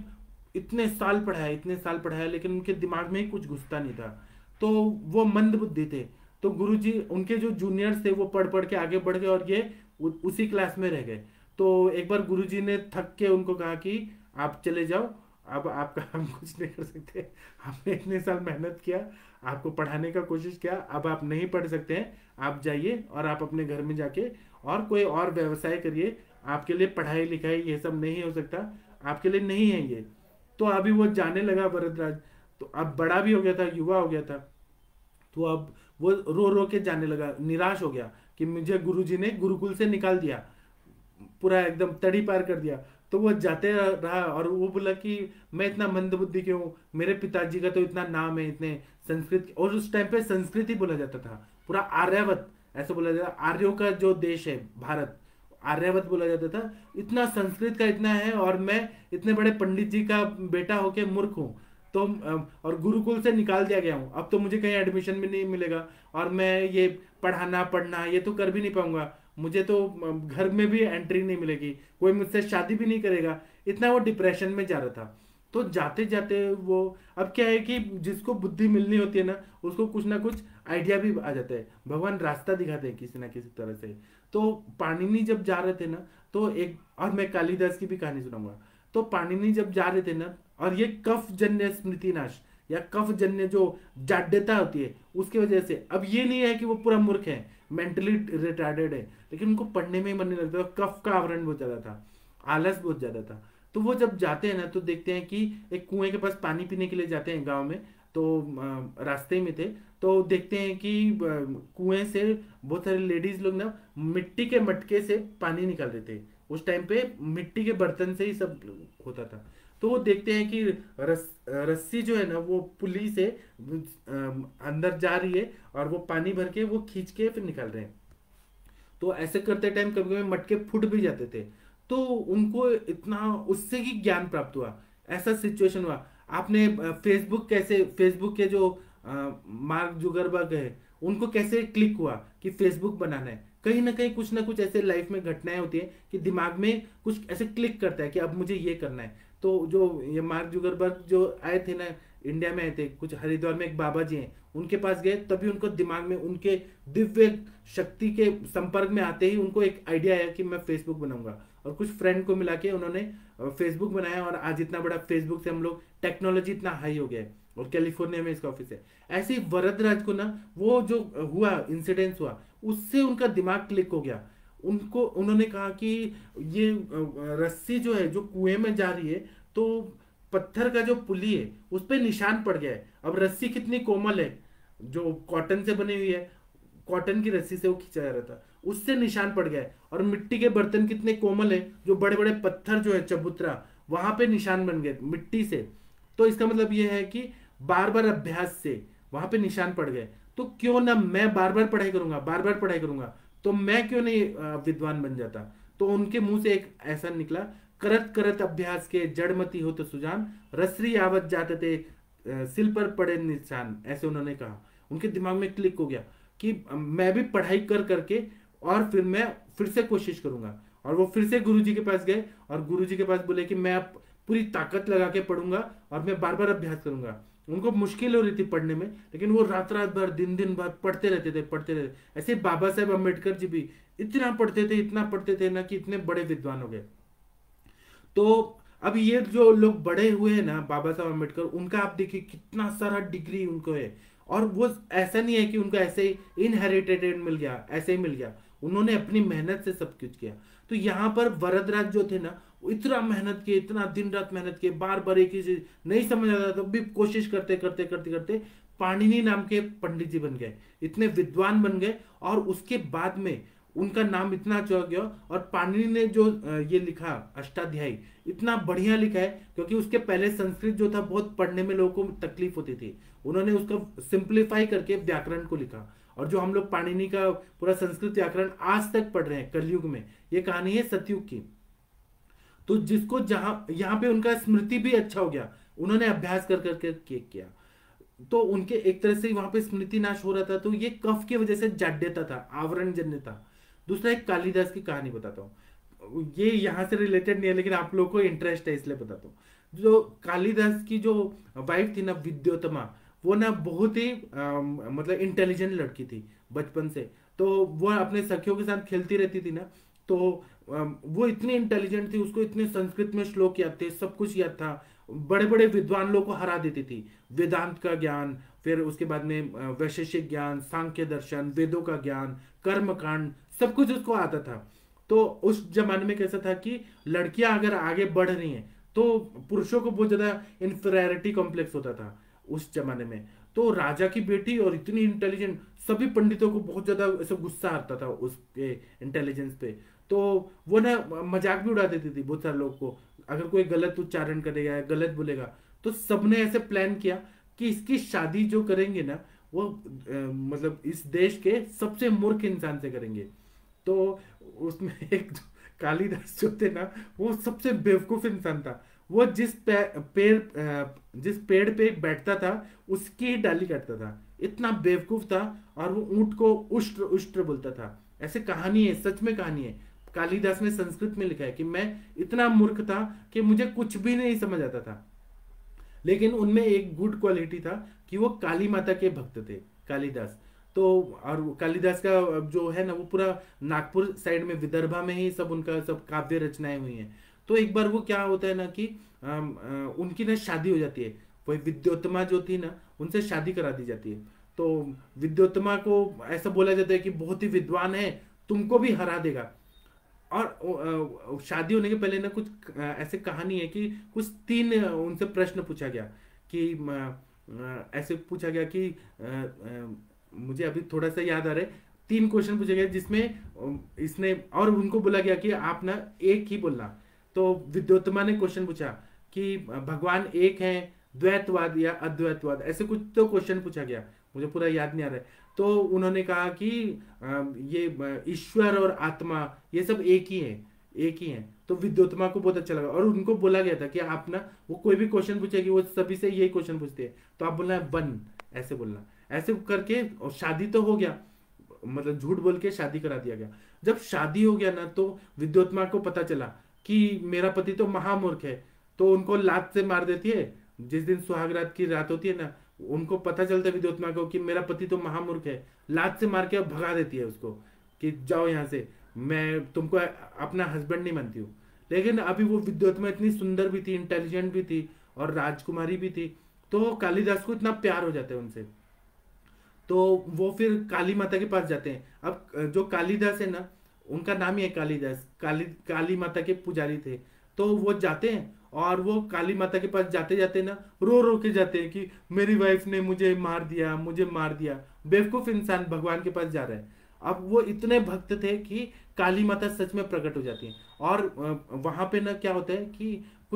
S1: इतने साल पढ़ाया लेकिन उनके दिमाग में ही कुछ घुसता नहीं था। तो वो मंद बुद्धि थे। तो गुरुजी उनके जो जूनियर्स थे वो पढ़ पढ़ के आगे बढ़ गए और ये उसी क्लास में रह गए। तो एक बार गुरुजी ने थक के उनको कहा कि आप चले जाओ, अब आपका हम कुछ नहीं कर सकते, हमने इतने साल मेहनत किया, आपको पढ़ाने का कोशिश किया, अब आप नहीं पढ़ सकते हैं, आप जाइए और आप अपने घर में जाके और कोई और व्यवसाय करिए, आपके लिए पढ़ाई लिखाई ये सब नहीं हो सकता, आपके लिए नहीं है ये। तो अभी वो जाने लगा वरदराज। तो अब बड़ा भी हो गया था, युवा हो गया था। तो अब वो रो रो के जाने लगा, निराश हो गया कि मुझे गुरुजी ने गुरुकुल से निकाल दिया, पूरा एकदम तड़ी पार कर दिया। तो वो जाते रहा और वो बोला कि मैं इतना मंदबुद्धि क्यों, मेरे पिताजी का तो इतना नाम है, इतने संस्कृत, और उस टाइम पे संस्कृत ही बोला जाता था, पूरा आर्यावत ऐसा बोला जाता, आर्यों का जो देश है भारत, आर्यावत बोला जाता था। इतना संस्कृत का इतना है और मैं इतने बड़े पंडित जी का बेटा होके मूर्ख हूँ। तो और गुरुकुल से निकाल दिया गया हूँ, अब तो मुझे कहीं एडमिशन भी नहीं मिलेगा और मैं ये पढ़ाना पढ़ना ये तो कर भी नहीं पाऊंगा, मुझे तो घर में भी एंट्री नहीं मिलेगी, कोई मुझसे शादी भी नहीं करेगा। इतना वो डिप्रेशन में जा रहा था। तो जाते जाते वो, अब क्या है कि जिसको बुद्धि मिलनी होती है ना उसको कुछ ना कुछ आइडिया भी आ जाता है, भगवान रास्ता दिखाते हैं किसी ना किसी तरह से। तो पाणिनि जब जा रहे थे ना, तो एक, और मैं कालिदास की भी कहानी सुनाऊंगा। तो पाणिनि जब जा रहे थे ना, और ये कफ जन्य स्मृति नाश या कफ जन्य जो जाड्यता होती है उसकी वजह से, अब ये नहीं है कि वो पूरा मूर्ख है, मेंटली रिटार्डेड है, लेकिन उनको पढ़ने में ही मन नहीं लगता, कफ का आवरण बहुत ज्यादा था, आलस बहुत ज्यादा था। तो वो जब जाते हैं ना तो देखते हैं कि एक कुएं के पास पानी पीने के लिए जाते हैं गांव में। तो रास्ते में थे, तो देखते हैं कि कुएं से बहुत सारे लेडीज लोग ना मिट्टी के मटके से पानी निकाल रहे थे। उस टाइम पे मिट्टी के बर्तन से ही सब होता था। तो वो देखते हैं कि रस्सी जो है ना वो पुली से अंदर जा रही है और वो पानी भर के वो खींच के फिर निकाल रहे हैं। तो ऐसे करते टाइम कभी कभी मटके फूट भी जाते थे। तो उनको इतना उससे ही ज्ञान प्राप्त हुआ, ऐसा सिचुएशन हुआ। आपने फेसबुक, कैसे फेसबुक के जो मार्क जुगरबर्ग है उनको कैसे क्लिक हुआ कि फेसबुक बनाना है, कहीं ना कुछ ऐसे लाइफ में घटनाएं होती है कि दिमाग में कुछ ऐसे क्लिक करता है कि अब मुझे ये करना है। तो जो ये मार्क जुगरबर्ग जो आए थे ना, इंडिया में आए थे, कुछ हरिद्वार में एक बाबा जी हैं उनके पास गए, तभी उनको दिमाग में उनके दिव्य शक्ति के संपर्क में आते ही उनको एक आइडिया आया कि मैं फेसबुक बनाऊंगा। और कुछ फ्रेंड को मिला के उन्होंने फेसबुक बनाया और आज इतना बड़ा फेसबुक से हम लोग, टेक्नोलॉजी इतना हाई हो गया है और कैलिफोर्निया में इसका ऑफिस है। ऐसे ही वरदराज को ना वो जो हुआ इंसिडेंस हुआ उससे उनका दिमाग क्लिक हो गया। उनको उन्होंने कहा कि ये रस्सी जो है जो कुएं में जा रही है, तो पत्थर का जो पुली है उस पर निशान पड़ गया है। अब रस्सी कितनी कोमल है, जो कॉटन से बनी हुई है, कॉटन की रस्सी से वो खींचा जा रहा था, उससे निशान पड़ गया है। और मिट्टी के बर्तन कितने कोमल है, जो बड़े बड़े पत्थर जो है चबूतरा, वहां पे निशान बन गए मिट्टी से। तो इसका मतलब ये है कि बार बार अभ्यास से वहां पे निशान पड़ गए। तो क्यों ना मैं बार बार पढ़ाई करूंगा, बार बार पढ़ाई करूंगा, तो मैं क्यों नहीं विद्वान बन जाता। तो उनके मुंह से एक ऐसा निकला, करत करत अभ्यास के जड़मती हो तो सुजान, रसरी आवत जाते थे सिल पर पड़े निशान, ऐसे उन्होंने कहा। उनके दिमाग में क्लिक हो गया कि मैं भी पढ़ाई कर करके और फिर मैं फिर से कोशिश करूंगा। और वो फिर से गुरुजी के पास गए और गुरुजी के पास बोले कि मैं अब पूरी ताकत लगा के पढ़ूंगा और मैं बार बार अभ्यास करूंगा। उनको मुश्किल हो रही थी पढ़ने में, लेकिन वो रात रात भर दिन दिन भर पढ़ते रहते थे, पढ़ते रहते। ऐसे बाबा साहेब अम्बेडकर जी भी इतना पढ़ते थे, इतना पढ़ते थे ना कि इतने बड़े विद्वान हो गए। तो अब ये जो लोग बड़े हुए हैं ना, बाबा साहब अम्बेडकर, उनका आप देखिए कितना सारा डिग्री उनको है। और वो ऐसा नहीं है कि उनको ऐसे ही इनहेरिटेड मिल गया, ऐसे ही मिल गया, उन्होंने अपनी मेहनत से सब कुछ किया। तो यहाँ पर वरदराज जो थे ना, वो इतना मेहनत किए, इतना दिन रात मेहनत किए, बार बार एक ही चीज नहीं समझ आता तो भी कोशिश करते करते करते करते पाणिनि नाम के पंडित जी बन गए, इतने विद्वान बन गए। और उसके बाद में उनका नाम इतना चौक गया। और पाणिनि ने जो ये लिखा अष्टाध्यायी, इतना बढ़िया लिखा है, क्योंकि उसके पहले संस्कृत जो था बहुत पढ़ने में लोगों को तकलीफ होती थी, उन्होंने उसको सिंप्लीफाई करके व्याकरण को लिखा। और जो हम लोग पाणिनि का पूरा संस्कृत व्याकरण आज तक पढ़ रहे हैं कलयुग में, ये कहानी है सतयुग की। तो जिसको जहां यहाँ पे उनका स्मृति भी अच्छा हो गया, उन्होंने अभ्यास कर करके किया, तो उनके एक तरह से वहां पे स्मृति नाश हो रहा था। तो ये कफ की वजह से जाड्यता था, आवरण जन्य था। दूसरा एक कालिदास की कहानी बताता हूँ। ये यहाँ से रिलेटेड नहीं है, लेकिन आप लोगों को इंटरेस्ट है इसलिए बताता हूँ। जो कालिदास की जो वाइफ थी ना विद्योत्तमा, वो ना बहुत ही मतलब इंटेलिजेंट लड़की थी बचपन से। तो वो अपने सखियों के साथ खेलती रहती थी ना, तो वो इतनी इंटेलिजेंट थी, उसको इतने संस्कृत में श्लोक याद थे, सब कुछ याद था, बड़े बड़े विद्वान लोग को हरा देती थी। वेदांत का ज्ञान, फिर उसके बाद में वैशेषिक ज्ञान, सांख्य दर्शन, वेदों का ज्ञान, कर्म कांड, सब कुछ उसको आता था। तो उस जमाने में कैसा था कि लड़कियां अगर आगे बढ़ रही हैं तो पुरुषों को बहुत ज्यादा इंफीरियरिटी कॉम्प्लेक्स होता था उस जमाने में। तो राजा की बेटी और इतनी इंटेलिजेंट, सभी पंडितों को बहुत ज्यादा ऐसा गुस्सा आता था उसके इंटेलिजेंस पे। तो वो ना मजाक भी उड़ा देती थी बहुत सारे लोग को, अगर कोई गलत उच्चारण करेगा या गलत बोलेगा। तो सबने ऐसे प्लान किया कि इसकी शादी जो करेंगे ना वो मतलब इस देश के सबसे मूर्ख इंसान से करेंगे। तो उसमें एक जो कालिदास जो थे ना, वो सबसे बेवकूफ इंसान था। वो जिस पेड़ पे बैठता था उसकी ही डाली काटता था, इतना बेवकूफ था। और वो ऊंट को उष्ट्र उष्ट्र बोलता था। ऐसे कहानी है, सच में कहानी है। कालिदास ने संस्कृत में लिखा है कि मैं इतना मूर्ख था कि मुझे कुछ भी नहीं समझ आता था। लेकिन उनमें एक गुड क्वालिटी था कि वो काली माता के भक्त थे कालिदास। तो और कालिदास का जो है ना वो पूरा नागपुर साइड में विदर्भा में ही सब उनका सब काव्य रचनाएं हुई हैं। तो एक बार वो क्या होता है ना कि उनकी ना शादी हो जाती है। वही विद्योत्तमा जो थी ना, उनसे शादी करा दी जाती है। तो विद्योत्तमा को ऐसा बोला जाता है कि बहुत ही विद्वान है, तुमको भी हरा देगा। और शादी होने के पहले ना कुछ ऐसे कहानी है कि कुछ तीन उनसे प्रश्न पूछा गया कि ऐसे पूछा गया कि मुझे अभी थोड़ा सा याद आ रहा है, तीन क्वेश्चन पूछे गए जिसमें इसने और उनको बोला गया कि आप ना एक ही बोलना। तो विद्योत्तमा ने क्वेश्चन पूछा कि भगवान एक है, द्वैतवाद या अद्वैतवाद, ऐसे कुछ तो क्वेश्चन पूछा गया, मुझे पूरा याद नहीं आ रहा है। तो उन्होंने कहा कि ये ईश्वर और आत्मा ये सब एक ही है, एक ही है। तो विद्योत्तमा को बहुत अच्छा लगा और उनको बोला गया था कि आप ना वो कोई भी क्वेश्चन पूछेगी वो सभी से यही क्वेश्चन पूछते हैं, तो आप बोलना है वन, ऐसे बोलना। ऐसे करके और शादी तो हो गया, मतलब झूठ बोल के शादी करा दिया गया। जब शादी हो गया ना तो विद्योत्तमा को पता चला कि मेरा पति तो महामूर्ख है, तो उनको लात से मार देती है। जिस दिन सुहागरात की रात होती है ना, उनको पता चलता है विद्योत्तमा को कि मेरा पति तो महामूर्ख है, लात से मार के भगा देती है उसको कि जाओ यहाँ से, मैं तुमको अपना हस्बैंड नहीं मानती हूँ। लेकिन अभी वो विद्योत्तमा इतनी सुंदर भी थी, इंटेलिजेंट भी थी और राजकुमारी भी थी, तो कालिदास को इतना प्यार हो जाता है उनसे। तो वो फिर काली माता के पास जाते हैं। अब जो कालिदास है ना, उनका नाम ही है कालिदास, काली माता के पुजारी थे। तो वो जाते हैं और वो काली माता के पास जाते जाते ना रो रो के जाते हैं कि मेरी वाइफ ने मुझे मार दिया, मुझे मार दिया। बेवकूफ इंसान भगवान के पास जा रहा है। अब वो इतने भक्त थे कि काली माता सच में प्रकट हो जाती है। और वहां पे ना क्या होता है कि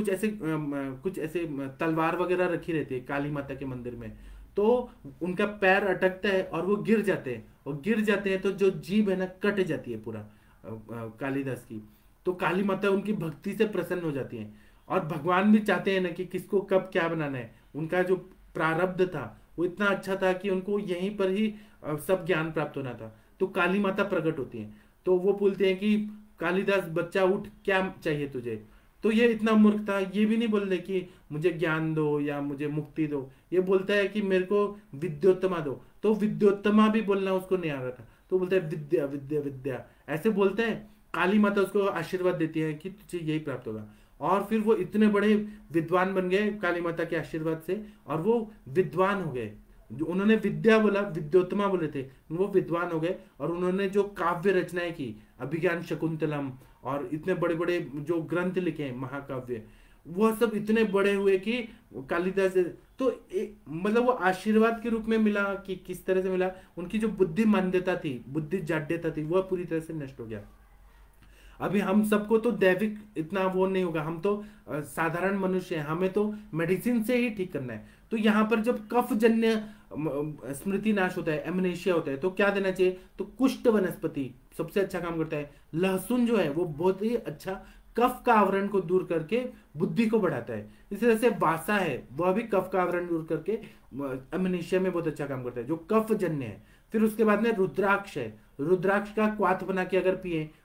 S1: कुछ ऐसे तलवार वगैरह रखी रहती है काली माता के मंदिर में। तो उनका पैर अटकता है और वो गिर जाते हैं, और गिर जाते हैं तो जो जीभ है ना कट जाती है पूरा कालिदास की। तो काली माता उनकी भक्ति से प्रसन्न हो जाती हैं। और भगवान भी चाहते हैं ना कि किसको कब क्या बनाना है। उनका जो प्रारब्ध था वो इतना अच्छा था कि उनको यहीं पर ही सब ज्ञान प्राप्त होना था। तो काली माता प्रकट होती हैं। तो वो बोलते हैं कि कालिदास बच्चा उठ, क्या चाहिए तुझे। तो ये इतना मूर्ख था, ये भी नहीं बोल रहे कि मुझे ज्ञान दो या मुझे मुक्ति दो, ये बोलता है कि मेरे को विद्योत्तमा दो। तो विद्योत्तमा भी बोलना उसको नहीं आ रहा था, तो बोलता है विद्या विद्या विद्या, ऐसे बोलते हैं। काली माता उसको आशीर्वाद देती है कि तुझे यही प्राप्त होगा। और फिर वो इतने बड़े विद्वान बन गए काली माता के आशीर्वाद से, और वो विद्वान हो गए। जो उन्होंने विद्या बोला, विद्योत्तमा बोले थे, वो विद्वान हो गए। और उन्होंने जो काव्य रचनाएं की, अभिज्ञान शकुंतलम और इतने बड़े बड़े जो ग्रंथ लिखे हैं महाकाव्य, वह सब इतने बड़े हुए कि कालिदास तो मतलब वो आशीर्वाद के रूप में मिला कि किस तरह से मिला, उनकी जो बुद्धि मान्यता थी, बुद्धि जाड्यता थी, वह पूरी तरह से नष्ट हो गया। अभी हम सबको तो दैविक इतना वो नहीं होगा, हम तो साधारण मनुष्य हैं, हमें तो मेडिसिन से ही ठीक करना है। तो यहाँ पर जब कफ जन्य स्मृति नाश होता है, एमनेशिया होता है, तो क्या देना चाहिए, तो कुष्ठ वनस्पति सबसे अच्छा काम करता है। लहसुन जो है वो बहुत ही अच्छा कफ का आवरण को दूर करके बुद्धि को बढ़ाता है। इस तरह से वासा है, वह भी कफ का आवरण दूर करके एमनेशिया में बहुत अच्छा काम करता है, जो कफ जन्य है। फिर उसके बाद में रुद्राक्ष है, रुद्राक्ष का क्वाथ बना के अगर पिए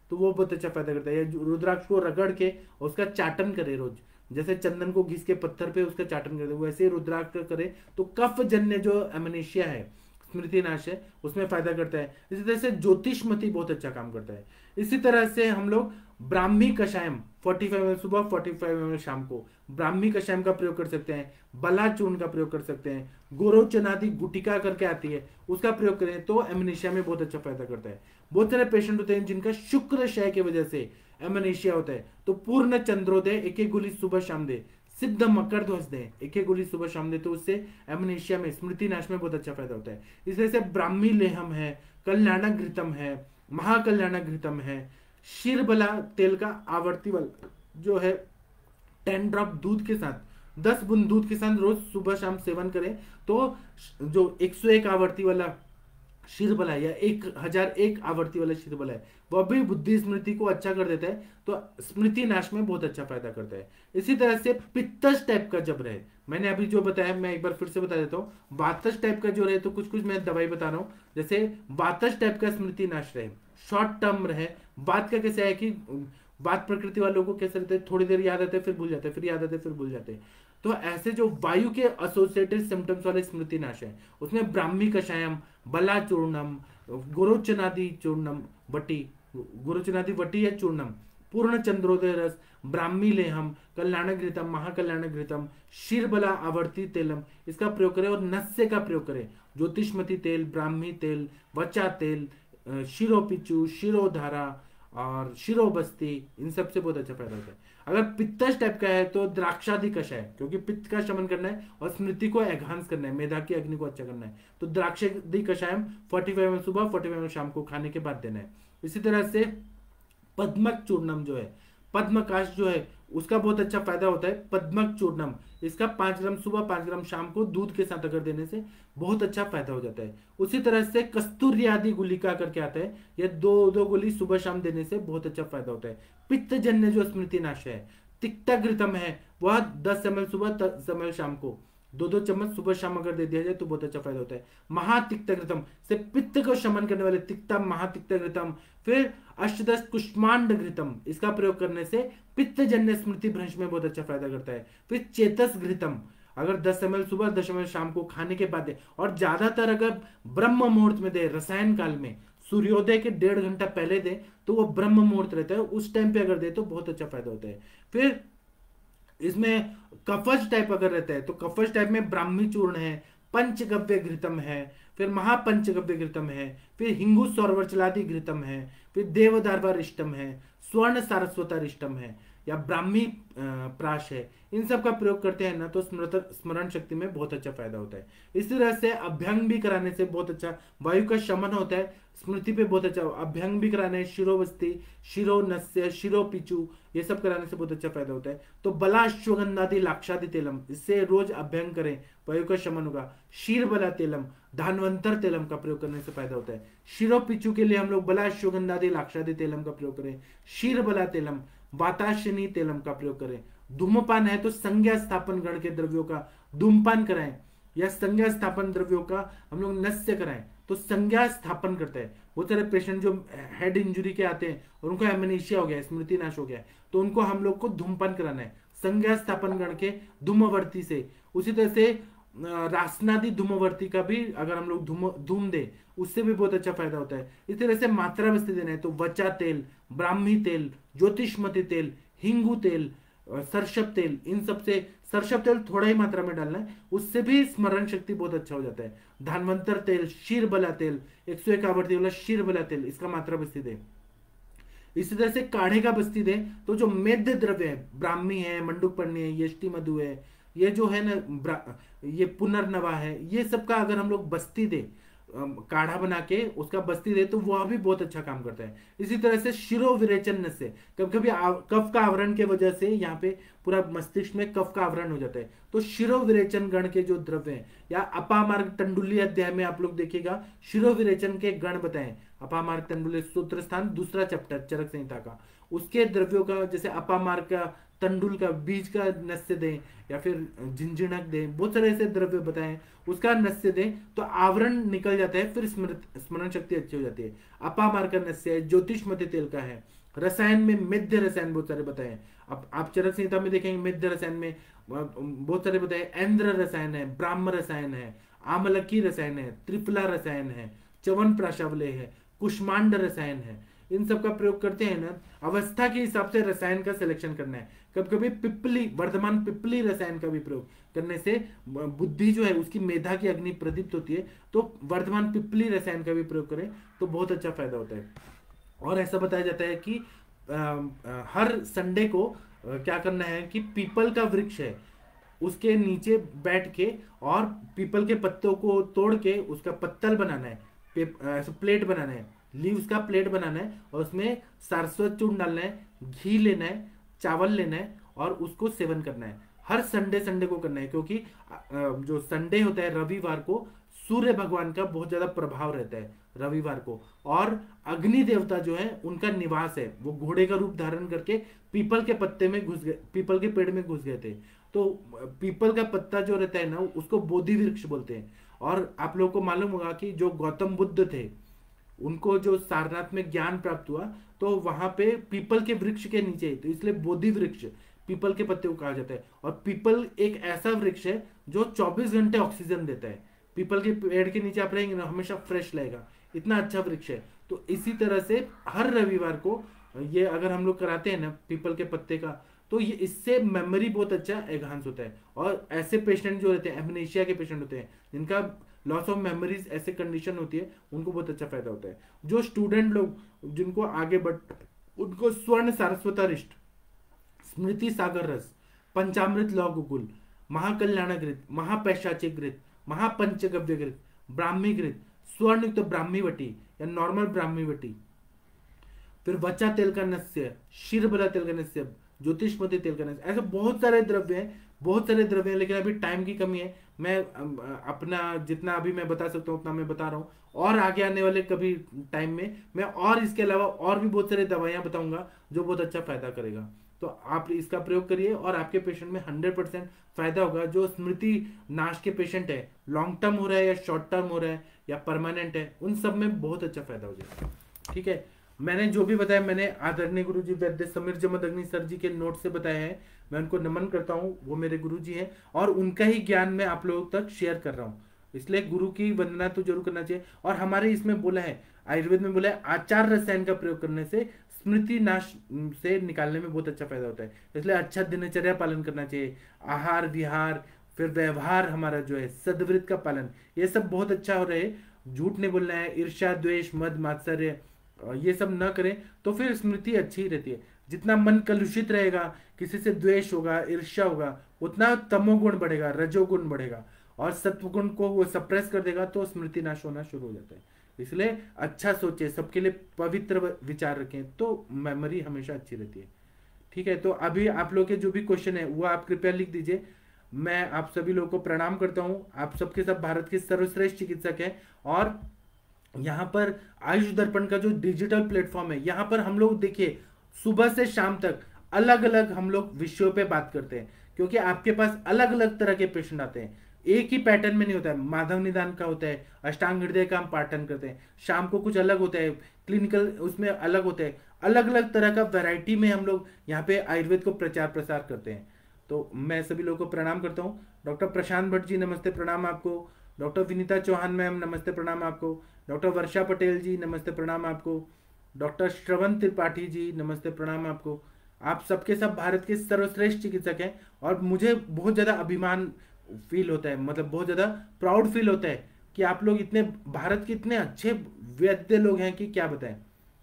S1: तो वो बहुत अच्छा फायदा करता है। या रुद्राक्ष को रगड़ के उसका चाटन करे रोज, जैसे चंदन को घिस के पत्थर पे उसका चाटन करते वैसे ही रुद्राक्ष का करे तो कफ जन्य जो एमनेशिया है, स्मृति नाश है, उसमें फायदा करता है। इसी तरह से ज्योतिषमती बहुत अच्छा काम करता है। इसी तरह से हम लोग ब्राह्मी कषायम 45 ml सुबह 45 ml शाम को ब्राह्मी कषायम का प्रयोग कर सकते हैं। बला चूर्ण का प्रयोग कर सकते हैं। गोरोचनादि गुटिका करके आती है, उसका प्रयोग करें तो एमनेशिया में बहुत अच्छा फायदा करता है। बहुत सारे पेशेंट होते हैं जिनका शुक्र क्षय की वजह से एमनेशिया होता है, तो पूर्ण चंद्रोदय एक एक गोली सुबह शाम दे, सिद्ध मकर ध्वज दें एक एक गोली सुबह शाम दे, तो उससे एमनेशिया में स्मृति नाश में बहुत अच्छा फायदा होता है। इस तरह से ब्राह्मी लेहम है, कल्याणक घृतम है, महाकल्याणक घृतम है, शिरबला तेल का आवर्ती वाला जो है 10 ड्रॉप दूध के साथ 10 बूंद दूध के साथ रोज सुबह शाम सेवन करें तो जो 101 आवर्ती वाला शिरबला या 1001 आवर्ती वाला शिरबला है वह भी बुद्धि स्मृति को अच्छा कर देता है, तो स्मृति नाश में बहुत अच्छा फायदा करता है। इसी तरह से पित्तज टाइप का जब रहे, मैंने अभी जो बताया मैं एक बार फिर से बता देता हूँ, वातज टाइप का जो रहे तो कुछ कुछ मैं दवाई बता रहा हूँ, जैसे वातज टाइप का स्मृति नाश रहे, शॉर्ट टर्म रहे। बात का कैसे है कि बात प्रकृति वालों को कैसे रहते हैं, थोड़ी देर याद आते हैं फिर भूल जाते हैं, फिर याद आते हैं फिर भूल जाते हैं, तो ऐसे जो वायु के एसोसिएटेड सिम्टम्स वाले स्मृति नाश है उसमें ब्राह्मी कषायम, बला चूर्णम, गोरोचनादि चूर्णम वटी, गोरोचनादि वटी या चूर्णम, पूर्ण चंद्रोदय रस, ब्राह्मी लेहम, कल्याण घृतम, महाकल्याण घृतम, शिरबला आवर्ती तेलम, इसका प्रयोग करें। और नस्य का प्रयोग करें, ज्योतिषमती तेल, ब्राह्मी तेल, वचा तेल, शिरोपिचू, शिरोधारा और शिरोबस्ती, इन सब से बहुत अच्छा फायदा होता है। अगर पित्तज टाइप का है तो द्राक्षादि कषाय, क्योंकि पित्त का शमन करना है और स्मृति को एनहांस करना है, मेधा की अग्नि को अच्छा करना है, तो द्राक्षादि कषायम 45 ml सुबह 45 ml शाम को खाने के बाद देना है। इसी तरह से पद्मक चूर्णम जो है, पद्मकाश जो है उसका बहुत अच्छा फायदा होता है। पद्मक चूर्णम इसका 5 ग्राम सुबह 5 ग्राम शाम को दूध के साथ अगर देने से बहुत अच्छा फायदा हो जाता है। उसी तरह से कस्तूरी आदि गुलिका करके आता है, यह 2 गोली सुबह शाम देने से बहुत अच्छा फायदा होता है। पित्तजन्य जो स्मृति नाश है, तिक्ताघृतम है, वह 10 ml सुबह 10 ml शाम को 2 चम्मच सुबह शाम अगर दे दिया जाए तो बहुत अच्छा फायदा होता है। महातिक्तघृतम से पित्त को शमन करने वाले तिक्तम, महातिक्तघृतम। फिर अष्टदश कुष्मांड घृतम, इसका प्रयोग करने से पित्तजन्य स्मृति भ्रंश में बहुत अच्छा फायदा करता है। फिर चेतस घृतम अगर 10 ml सुबह 10 ml शाम को खाने के बाद दे, और ज्यादातर अगर ब्रह्म मुहूर्त में दे, रसायन काल में सूर्योदय के 1.5 घंटा पहले दे तो वो ब्रह्म मुहूर्त रहता है, उस टाइम पे अगर दे तो बहुत अच्छा फायदा होता है। फिर इसमें कफज टाइप अगर रहता है तो कफज टाइप में ब्राह्मी चूर्ण है, पंचगव्य घृतम है, फिर महापंचगव्य घृतम है, फिर हिंगू सौरवर्चलादि घृतम है, फिर देवदारवा रिष्टम है, स्वर्ण सारस्वता रिष्टम है, या ब्राह्मी प्राश है। इन सब का प्रयोग करते हैं ना तो स्मरण शक्ति में बहुत अच्छा फायदा होता है। इस तरह से अभ्यंग भी कराने से बहुत अच्छा वायु का शमन होता है, स्मृति पे बहुत अच्छा अभ्यंग भी कराने, शिरोवस्ती, शिरोनस्य, शिरोपिचू, ये सब कराने से बहुत अच्छा फायदा होता है। तो बलाश्वगंधादि लाक्षादि तेलम, इससे रोज अभ्यंग करें, वायु का शमन होगा। शीरबला तेलम, धानवंतर तेलम का प्रयोग करने से फायदा होता है। शिरोपिचू के लिए हम लोग बलाश्वगंधादि लाक्षादि तेलम का प्रयोग करें। शीरबला तेलम, वाताशनी तेलम का प्रयोग करें। धूमपान है तो संज्ञा स्थापन गण के द्रव्यों का धूमपान कराएं, या संज्ञा स्थापन द्रव्यों का हम लोग नस्य कराएं तो संज्ञा स्थापन करता है। बहुत सारे पेशेंट जो हेड इंजुरी के आते हैं और उनको एमनेशिया हो गया, स्मृति नाश हो गया, तो उनको हम लोग को धूमपान कराना है संज्ञा स्थापन गण के धूमवर्ती से। उसी तरह से रासनादि धूमवर्ती का भी अगर हम लोग धूम दे उससे भी बहुत अच्छा फायदा होता है। इस तरह से मात्रा बस्ती देना है तो वचा तेल, ब्राह्मी तेल, ज्योतिषमती तेल, हिंगू तेल, सरसप तेल, इन सब से सरसप तेल थोड़ा ही मात्रा में डालना है, उससे भी स्मरण शक्ति बहुत अच्छा हो जाता है। धानवंतर तेल, शीरबला तेल, 101 आवर्ती वाला शीरबला तेल, इसका मात्रा बस्ती दे। इसी तरह से काढ़े का बस्ती दे तो जो मेद्य द्रव्य है, ब्राह्मी है, मंडूकपर्णी है, यष्टि मधु है, ये जो है ना ये पुनर्नवा है, ये सबका अगर हम लोग बस्ती दे, काढ़ा बना के उसका बस्ती दे तो वह भी बहुत अच्छा काम करता है। इसी तरह से शिरो विरेचन से कभी कभी कफ का आवरण के वजह से यहाँ पे पूरा मस्तिष्क में कफ का आवरण हो जाता है, तो शिरो विरेचन गण के जो द्रव्य हैं, या अपामार्ग तंडुली अध्याय में आप लोग देखिएगा शिरो विरेचन के गण बताएं, अपामार्ग तंडुली सूत्र स्थान 2 चैप्टर चरक संहिता का, उसके द्रव्यों का जैसे अपामार्ग का तंडुल का बीज का नस्य दें, या फिर झिंझिणक दें, बहुत सारे ऐसे द्रव्य बताएं, उसका नस्य दें तो आवरण निकल जाता है, फिर स्मरण शक्ति अच्छी हो जाती है। अपामार्ग का नस्य है, ज्योतिषमती तेल का है, रसायन में मेद्य रसायन बहुत सारे बताए हैं। अब आप चरक संहिता में देखेंगे मेद्य रसायन में बहुत सारे बताए, ऐन्द्र रसायन है, ब्राह्म रसायन है, आमलकी रसायन है, त्रिफला रसायन है, च्यवन प्राशावलय है, कुष्मांड रसायन है। इन सब का प्रयोग करते हैं ना, अवस्था के हिसाब से रसायन का सिलेक्शन करना है। कभी कभी पिपली, वर्धमान पिपली रसायन का भी प्रयोग करने से बुद्धि जो है उसकी मेधा की अग्नि प्रदीप्त होती है, तो वर्धमान पिपली रसायन का भी प्रयोग करें तो बहुत अच्छा फायदा होता है। और ऐसा बताया जाता है कि हर संडे को क्या करना है कि पीपल का वृक्ष है उसके नीचे बैठ के और पीपल के पत्तों को तोड़ के उसका पत्तल बनाना है, ऐसा प्लेट बनाना है, लीव्स का प्लेट बनाना है और उसमें सरसों चूर्ण डालना है, घी लेना है, चावल लेना है और उसको सेवन करना है। हर संडे संडे को करना है, क्योंकि जो संडे होता है रविवार को सूर्य भगवान का बहुत ज्यादा प्रभाव रहता है रविवार को, और अग्नि देवता जो है उनका निवास है, वो घोड़े का रूप धारण करके पीपल के पत्ते में घुस गए, पीपल के पेड़ में घुस गए थे। तो पीपल का पत्ता जो रहता है ना उसको बोधि वृक्ष बोलते हैं। और आप लोगों को मालूम होगा कि जो गौतम बुद्ध थे उनको जो सारनाथ में ज्ञान प्राप्त हुआ तो वहां पे पीपल के वृक्ष के नीचे, तो इसलिए बोधि वृक्ष पीपल के पत्ते को कहा जाता है। और पीपल एक ऐसा वृक्ष है जो 24 घंटे ऑक्सीजन देता है। पीपल के पेड़ के नीचे आप रहेंगे ना हमेशा फ्रेश लगेगा, इतना अच्छा वृक्ष है। तो इसी तरह से हर रविवार को ये अगर हम लोग कराते हैं ना पीपल के पत्ते का, तो ये इससे मेमोरी बहुत अच्छा एनहांस होता है। और ऐसे पेशेंट जो रहते हैं, एमनेशिया के पेशेंट होते हैं जिनका लॉस ऑफ मेमोरीज ऐसे कंडीशन होती है, उनको बहुत अच्छा फायदा होता है। जो स्टूडेंट लोग जिनको आगे बढ़, उनको स्वर्ण सारस्वतारिष्ट, स्मृति सागर रस, पंचामृत लौकुकुल, महाकल्याणकृत, महापैशाचिकृत, महापंचगव्यकृत, ब्राह्मीकृत, स्वर्णयुक्त ब्राह्मीवटी या नॉर्मल ब्राह्मीवटी, फिर वचा तेल का नस्य, क्षीरबला तेल का नस्य, ज्योतिषमती तेल का नस्य, ऐसे बहुत सारे द्रव्य हैं, बहुत सारे द्रव्य हैं। लेकिन अभी टाइम की कमी है, मैं अपना जितना अभी मैं बता सकता हूँ उतना मैं बता रहा हूँ, और आगे आने वाले कभी टाइम में मैं और इसके अलावा और भी बहुत सारी दवाइयां बताऊंगा जो बहुत अच्छा फायदा करेगा। तो आप इसका प्रयोग करिए और आपके पेशेंट में 100% फायदा होगा। जो स्मृति नाश के पेशेंट है, लॉन्ग टर्म हो रहा है या शॉर्ट टर्म हो रहा है या परमानेंट है, उन सब में बहुत अच्छा फायदा हो जाएगा। ठीक है, मैंने जो भी बताया मैंने आदरणीय गुरुजी वैद्य समीर जमदग्नि सर जी के नोट से बताया है, मैं उनको नमन करता हूँ, वो मेरे गुरुजी हैं और उनका ही ज्ञान मैं आप लोगों तक शेयर कर रहा हूँ, इसलिए गुरु की वंदना तो जरूर करना चाहिए। और हमारे इसमें बोला है, आयुर्वेद में बोला है, आचार रसायन का प्रयोग करने से स्मृति नाश से निकालने में बहुत अच्छा फायदा होता है। इसलिए अच्छा दिनचर्या पालन करना चाहिए, आहार विहार, फिर व्यवहार हमारा जो है सदवृत्त का पालन, ये सब बहुत अच्छा हो रहे। झूठ नहीं बोलना है, ईर्ष्या द्वेष मद मात्सर्य ये सब न करें तो फिर स्मृति अच्छी रहती है। जितना मन कलुषित रहेगा, किसी से द्वेष होगा, ईर्ष्या होगा, उतना तमोगुण बढ़ेगा, रजोगुण बढ़ेगा और सत्वगुण को वो सप्रेस कर देगा तो स्मृति नाश होना शुरू हो जाता है। इसलिए अच्छा सोचे, सबके लिए पवित्र विचार रखें तो मेमोरी हमेशा अच्छी रहती है। ठीक है, तो अभी आप लोग के जो भी क्वेश्चन है वो आप कृपया लिख दीजिए। मैं आप सभी लोगों को प्रणाम करता हूँ। आप सबके सब भारत के सर्वश्रेष्ठ चिकित्सक हैं और यहाँ पर आयुष दर्पण का जो डिजिटल प्लेटफॉर्म है, यहाँ पर हम लोग देखिए सुबह से शाम तक अलग अलग हम लोग विषयों पे बात करते हैं, क्योंकि आपके पास अलग अलग तरह के पेशेंट आते हैं, एक ही पैटर्न में नहीं होता है। माधव निदान का होता है, अष्टांग हृदय का हम पाठन करते हैं, शाम को कुछ अलग होता है, क्लिनिकल उसमें अलग होता है, अलग अलग तरह का वैरायटी में हम लोग यहाँ पे आयुर्वेद को प्रचार प्रसार करते हैं। तो मैं सभी लोगों को प्रणाम करता हूँ। डॉक्टर प्रशांत भट्ट जी नमस्ते प्रणाम आपको, डॉक्टर विनीता चौहान मैम नमस्ते प्रणाम आपको, डॉक्टर वर्षा पटेल जी नमस्ते प्रणाम आपको, डॉक्टर श्रवण त्रिपाठी जी नमस्ते प्रणाम आपको। आप सबके सब भारत के सर्वश्रेष्ठ चिकित्सक हैं और मुझे बहुत ज़्यादा अभिमान फील होता है, मतलब बहुत ज़्यादा प्राउड फील होता है कि आप लोग इतने भारत के इतने अच्छे वैद्य लोग हैं कि क्या बताएं।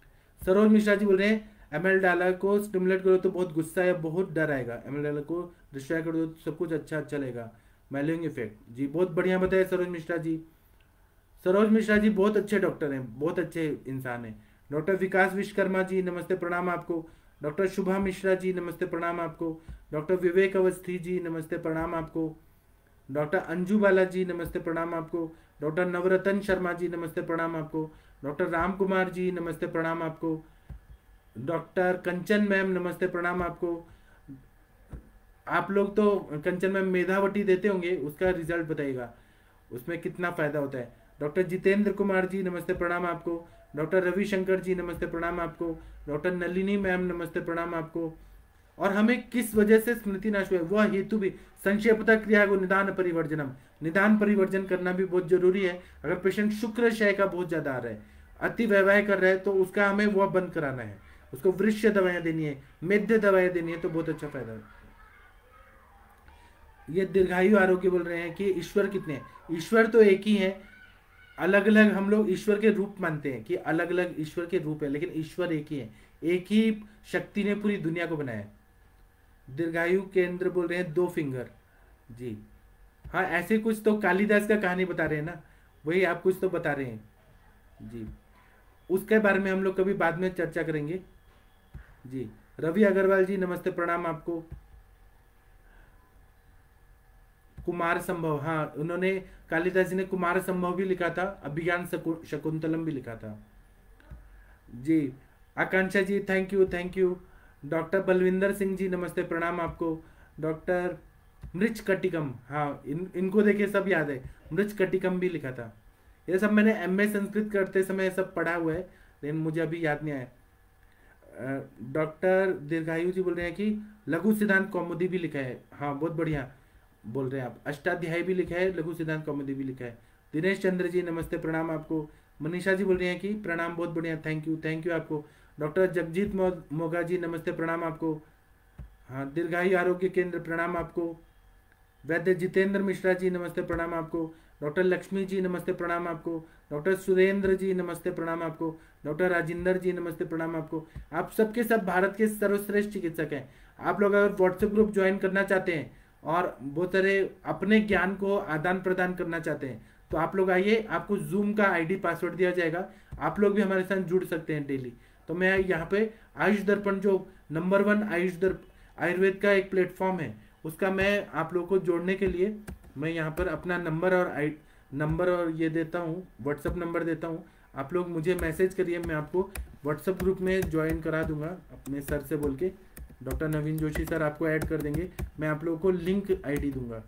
S1: सरोज मिश्रा जी बोल रहे हैं एमएल डाला को स्टिमुलेट करो तो बहुत गुस्सा या बहुत डर आएगा, एमएल डाला को डिस्ट्रैक्ट करो तो सब कुछ अच्छा चलेगा, मैलिंग इफेक्ट। जी बहुत बढ़िया बताया सरोज मिश्रा जी। सरोज मिश्रा जी बहुत अच्छे डॉक्टर हैं, बहुत अच्छे इंसान हैं। डॉक्टर विकास विश्वकर्मा जी नमस्ते प्रणाम आपको, डॉक्टर शुभा मिश्रा जी नमस्ते प्रणाम आपको, डॉक्टर विवेक अवस्थी जी नमस्ते प्रणाम आपको, डॉक्टर अंजू बाला जी नमस्ते प्रणाम आपको, डॉक्टर नवरतन शर्मा जी नमस्ते प्रणाम आपको, डॉक्टर राम कुमार जी नमस्ते प्रणाम आपको, डॉक्टर कंचन मैम नमस्ते प्रणाम आपको। आप लोग तो कंचन मैम मेधावटी देते होंगे, उसका रिजल्ट बताइएगा उसमें कितना फायदा होता है। डॉक्टर जितेंद्र कुमार जी नमस्ते प्रणाम आपको, डॉक्टर रविशंकर जी नमस्ते प्रणाम आपको। डॉक्टर नलिनी मैम नमस्ते प्रणाम आपको। और हमें किस वजह से स्मृति नाश हुआ वह हेतु भी संक्षेपता क्रिया को निदान परिवर्जनम, निदान परिवर्जन करना भी बहुत जरूरी है। अगर पेशेंट शुक्र क्षय का बहुत ज्यादा आ रहा है, अति वैवाह कर रहा है, तो उसका हमें वह बंद कराना है, उसको वृक्ष दवाएं देनी है, मेध्य दवाएं देनी है, तो बहुत अच्छा फायदा है। ये दीर्घायु आरोग्य बोल रहे हैं कि ईश्वर कितने हैं? ईश्वर तो एक ही है, अलग अलग हम लोग ईश्वर के रूप मानते हैं कि अलग अलग ईश्वर के रूप है, लेकिन ईश्वर एक ही है। एक ही शक्ति ने पूरी दुनिया को बनाया। दीर्घायु केंद्र बोल रहे हैं 2 फिंगर जी। हाँ, ऐसे कुछ तो कालिदास का कहानी बता रहे हैं ना, वही आप कुछ तो बता रहे हैं जी। उसके बारे में हम लोग कभी बाद में चर्चा करेंगे जी। रवि अग्रवाल जी नमस्ते प्रणाम आपको। कुमार संभव, हाँ उन्होंने, कालिदास जी ने कुमार संभव भी लिखा था, अभिज्ञान शकुंतलम भी लिखा था जी। Akanksha ji thank you, thank you. Doctor Balvinder Singh ji नमस्ते प्रणाम आपको। डॉक्टर मृच कटिकम, हाँ इनको देखिए सब याद है, मृच कटिकम भी लिखा था। ये सब मैंने एमए संस्कृत करते समय सब पढ़ा हुआ है, लेकिन मुझे अभी याद नहीं आया। डॉक्टर दीर्घायु जी बोल रहे हैं कि लघु सिद्धांत कौमुदी भी लिखा है, हाँ बहुत बढ़िया बोल रहे हैं आप। अष्टाध्यायी भी लिखा है, लघु सिद्धांत कौमुदी भी लिखा है। दिनेश चंद्र जी नमस्ते प्रणाम आपको। मनीषा जी बोल रही हैं कि प्रणाम, बहुत बढ़िया, थैंक यू, थैंक यू आपको। डॉक्टर जगजीत मोगा जी नमस्ते प्रणाम आपको। हाँ, दीर्घायु आरोग्य केंद्र प्रणाम आपको। वैद्य जितेंद्र मिश्रा जी नमस्ते प्रणाम आपको। डॉक्टर लक्ष्मी जी नमस्ते प्रणाम आपको। डॉक्टर सुरेंद्र जी नमस्ते प्रणाम आपको। डॉक्टर राजिंदर जी नमस्ते प्रणाम आपको। आप सबके सब भारत के सर्वश्रेष्ठ चिकित्सक हैं। आप लोग अगर व्हाट्सएप ग्रुप ज्वाइन करना चाहते हैं और बहुत सारे अपने ज्ञान को आदान प्रदान करना चाहते हैं, तो आप लोग आइए, आपको जूम का आईडी पासवर्ड दिया जाएगा, आप लोग भी हमारे साथ जुड़ सकते हैं डेली। तो मैं यहाँ पे आयुष दर्पण जो नंबर 1 आयुर्वेद का एक प्लेटफॉर्म है, उसका मैं आप लोगों को जोड़ने के लिए मैं यहाँ पर अपना नंबर और ये देता हूँ, व्हाट्सअप नंबर देता हूँ। आप लोग मुझे मैसेज करिए, मैं आपको व्हाट्सअप ग्रुप में ज्वाइन करा दूंगा अपने सर से बोल के। डॉक्टर नवीन जोशी सर आपको ऐड कर देंगे, मैं आप लोगों को लिंक आईडी दूंगा।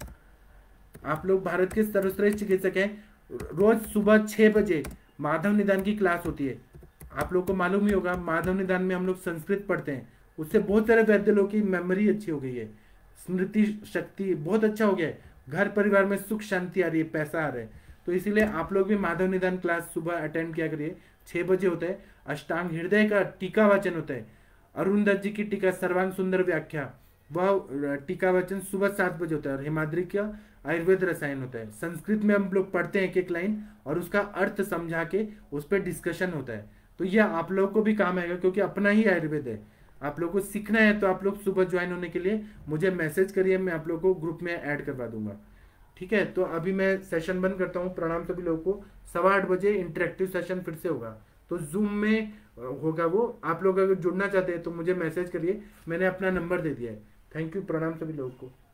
S1: आप लोग भारत के सर्वश्रेष्ठ चिकित्सक हैं। रोज सुबह 6 बजे माधव निदान की क्लास होती है, आप लोग को मालूम ही होगा। माधव निदान में हम लोग संस्कृत पढ़ते हैं, उससे बहुत सारे वैद्य लोगों की मेमोरी अच्छी हो गई है, स्मृति शक्ति बहुत अच्छा हो गया है, घर परिवार में सुख शांति आ रही है, पैसा आ रहा है। तो इसीलिए आप लोग भी माधव निदान क्लास सुबह अटेंड किया करिए। 6 बजे होता है। अष्टांग हृदय का टीका वाचन होता है, अरुण दत्त जी की टीका सर्वांग सुंदर व्याख्या, वह टीका वाचन सुबह 7 बजे होता है। और हिमाद्री का आयुर्वेद रसायन होता है, संस्कृत में हम लोग पढ़ते हैं एक एक लाइन और उसका अर्थ समझा के उस पर डिस्कशन होता है। तो यह आप लोगों को भी काम आएगा, क्योंकि अपना ही आयुर्वेद है। आप लोग को सीखना है तो आप लोग सुबह ज्वाइन होने के लिए मुझे मैसेज करिए, मैं आप लोगों को ग्रुप में ऐड करवा दूंगा, ठीक है। तो अभी मैं सेशन बंद करता हूँ। प्रणाम सभी लोगों को। 8:15 बजे इंटरेक्टिव सेशन फिर से होगा, तो जूम में होगा वो। आप लोग अगर जुड़ना चाहते हैं तो मुझे मैसेज करिए, मैंने अपना नंबर दे दिया है। थैंक यू, प्रणाम सभी लोगों को।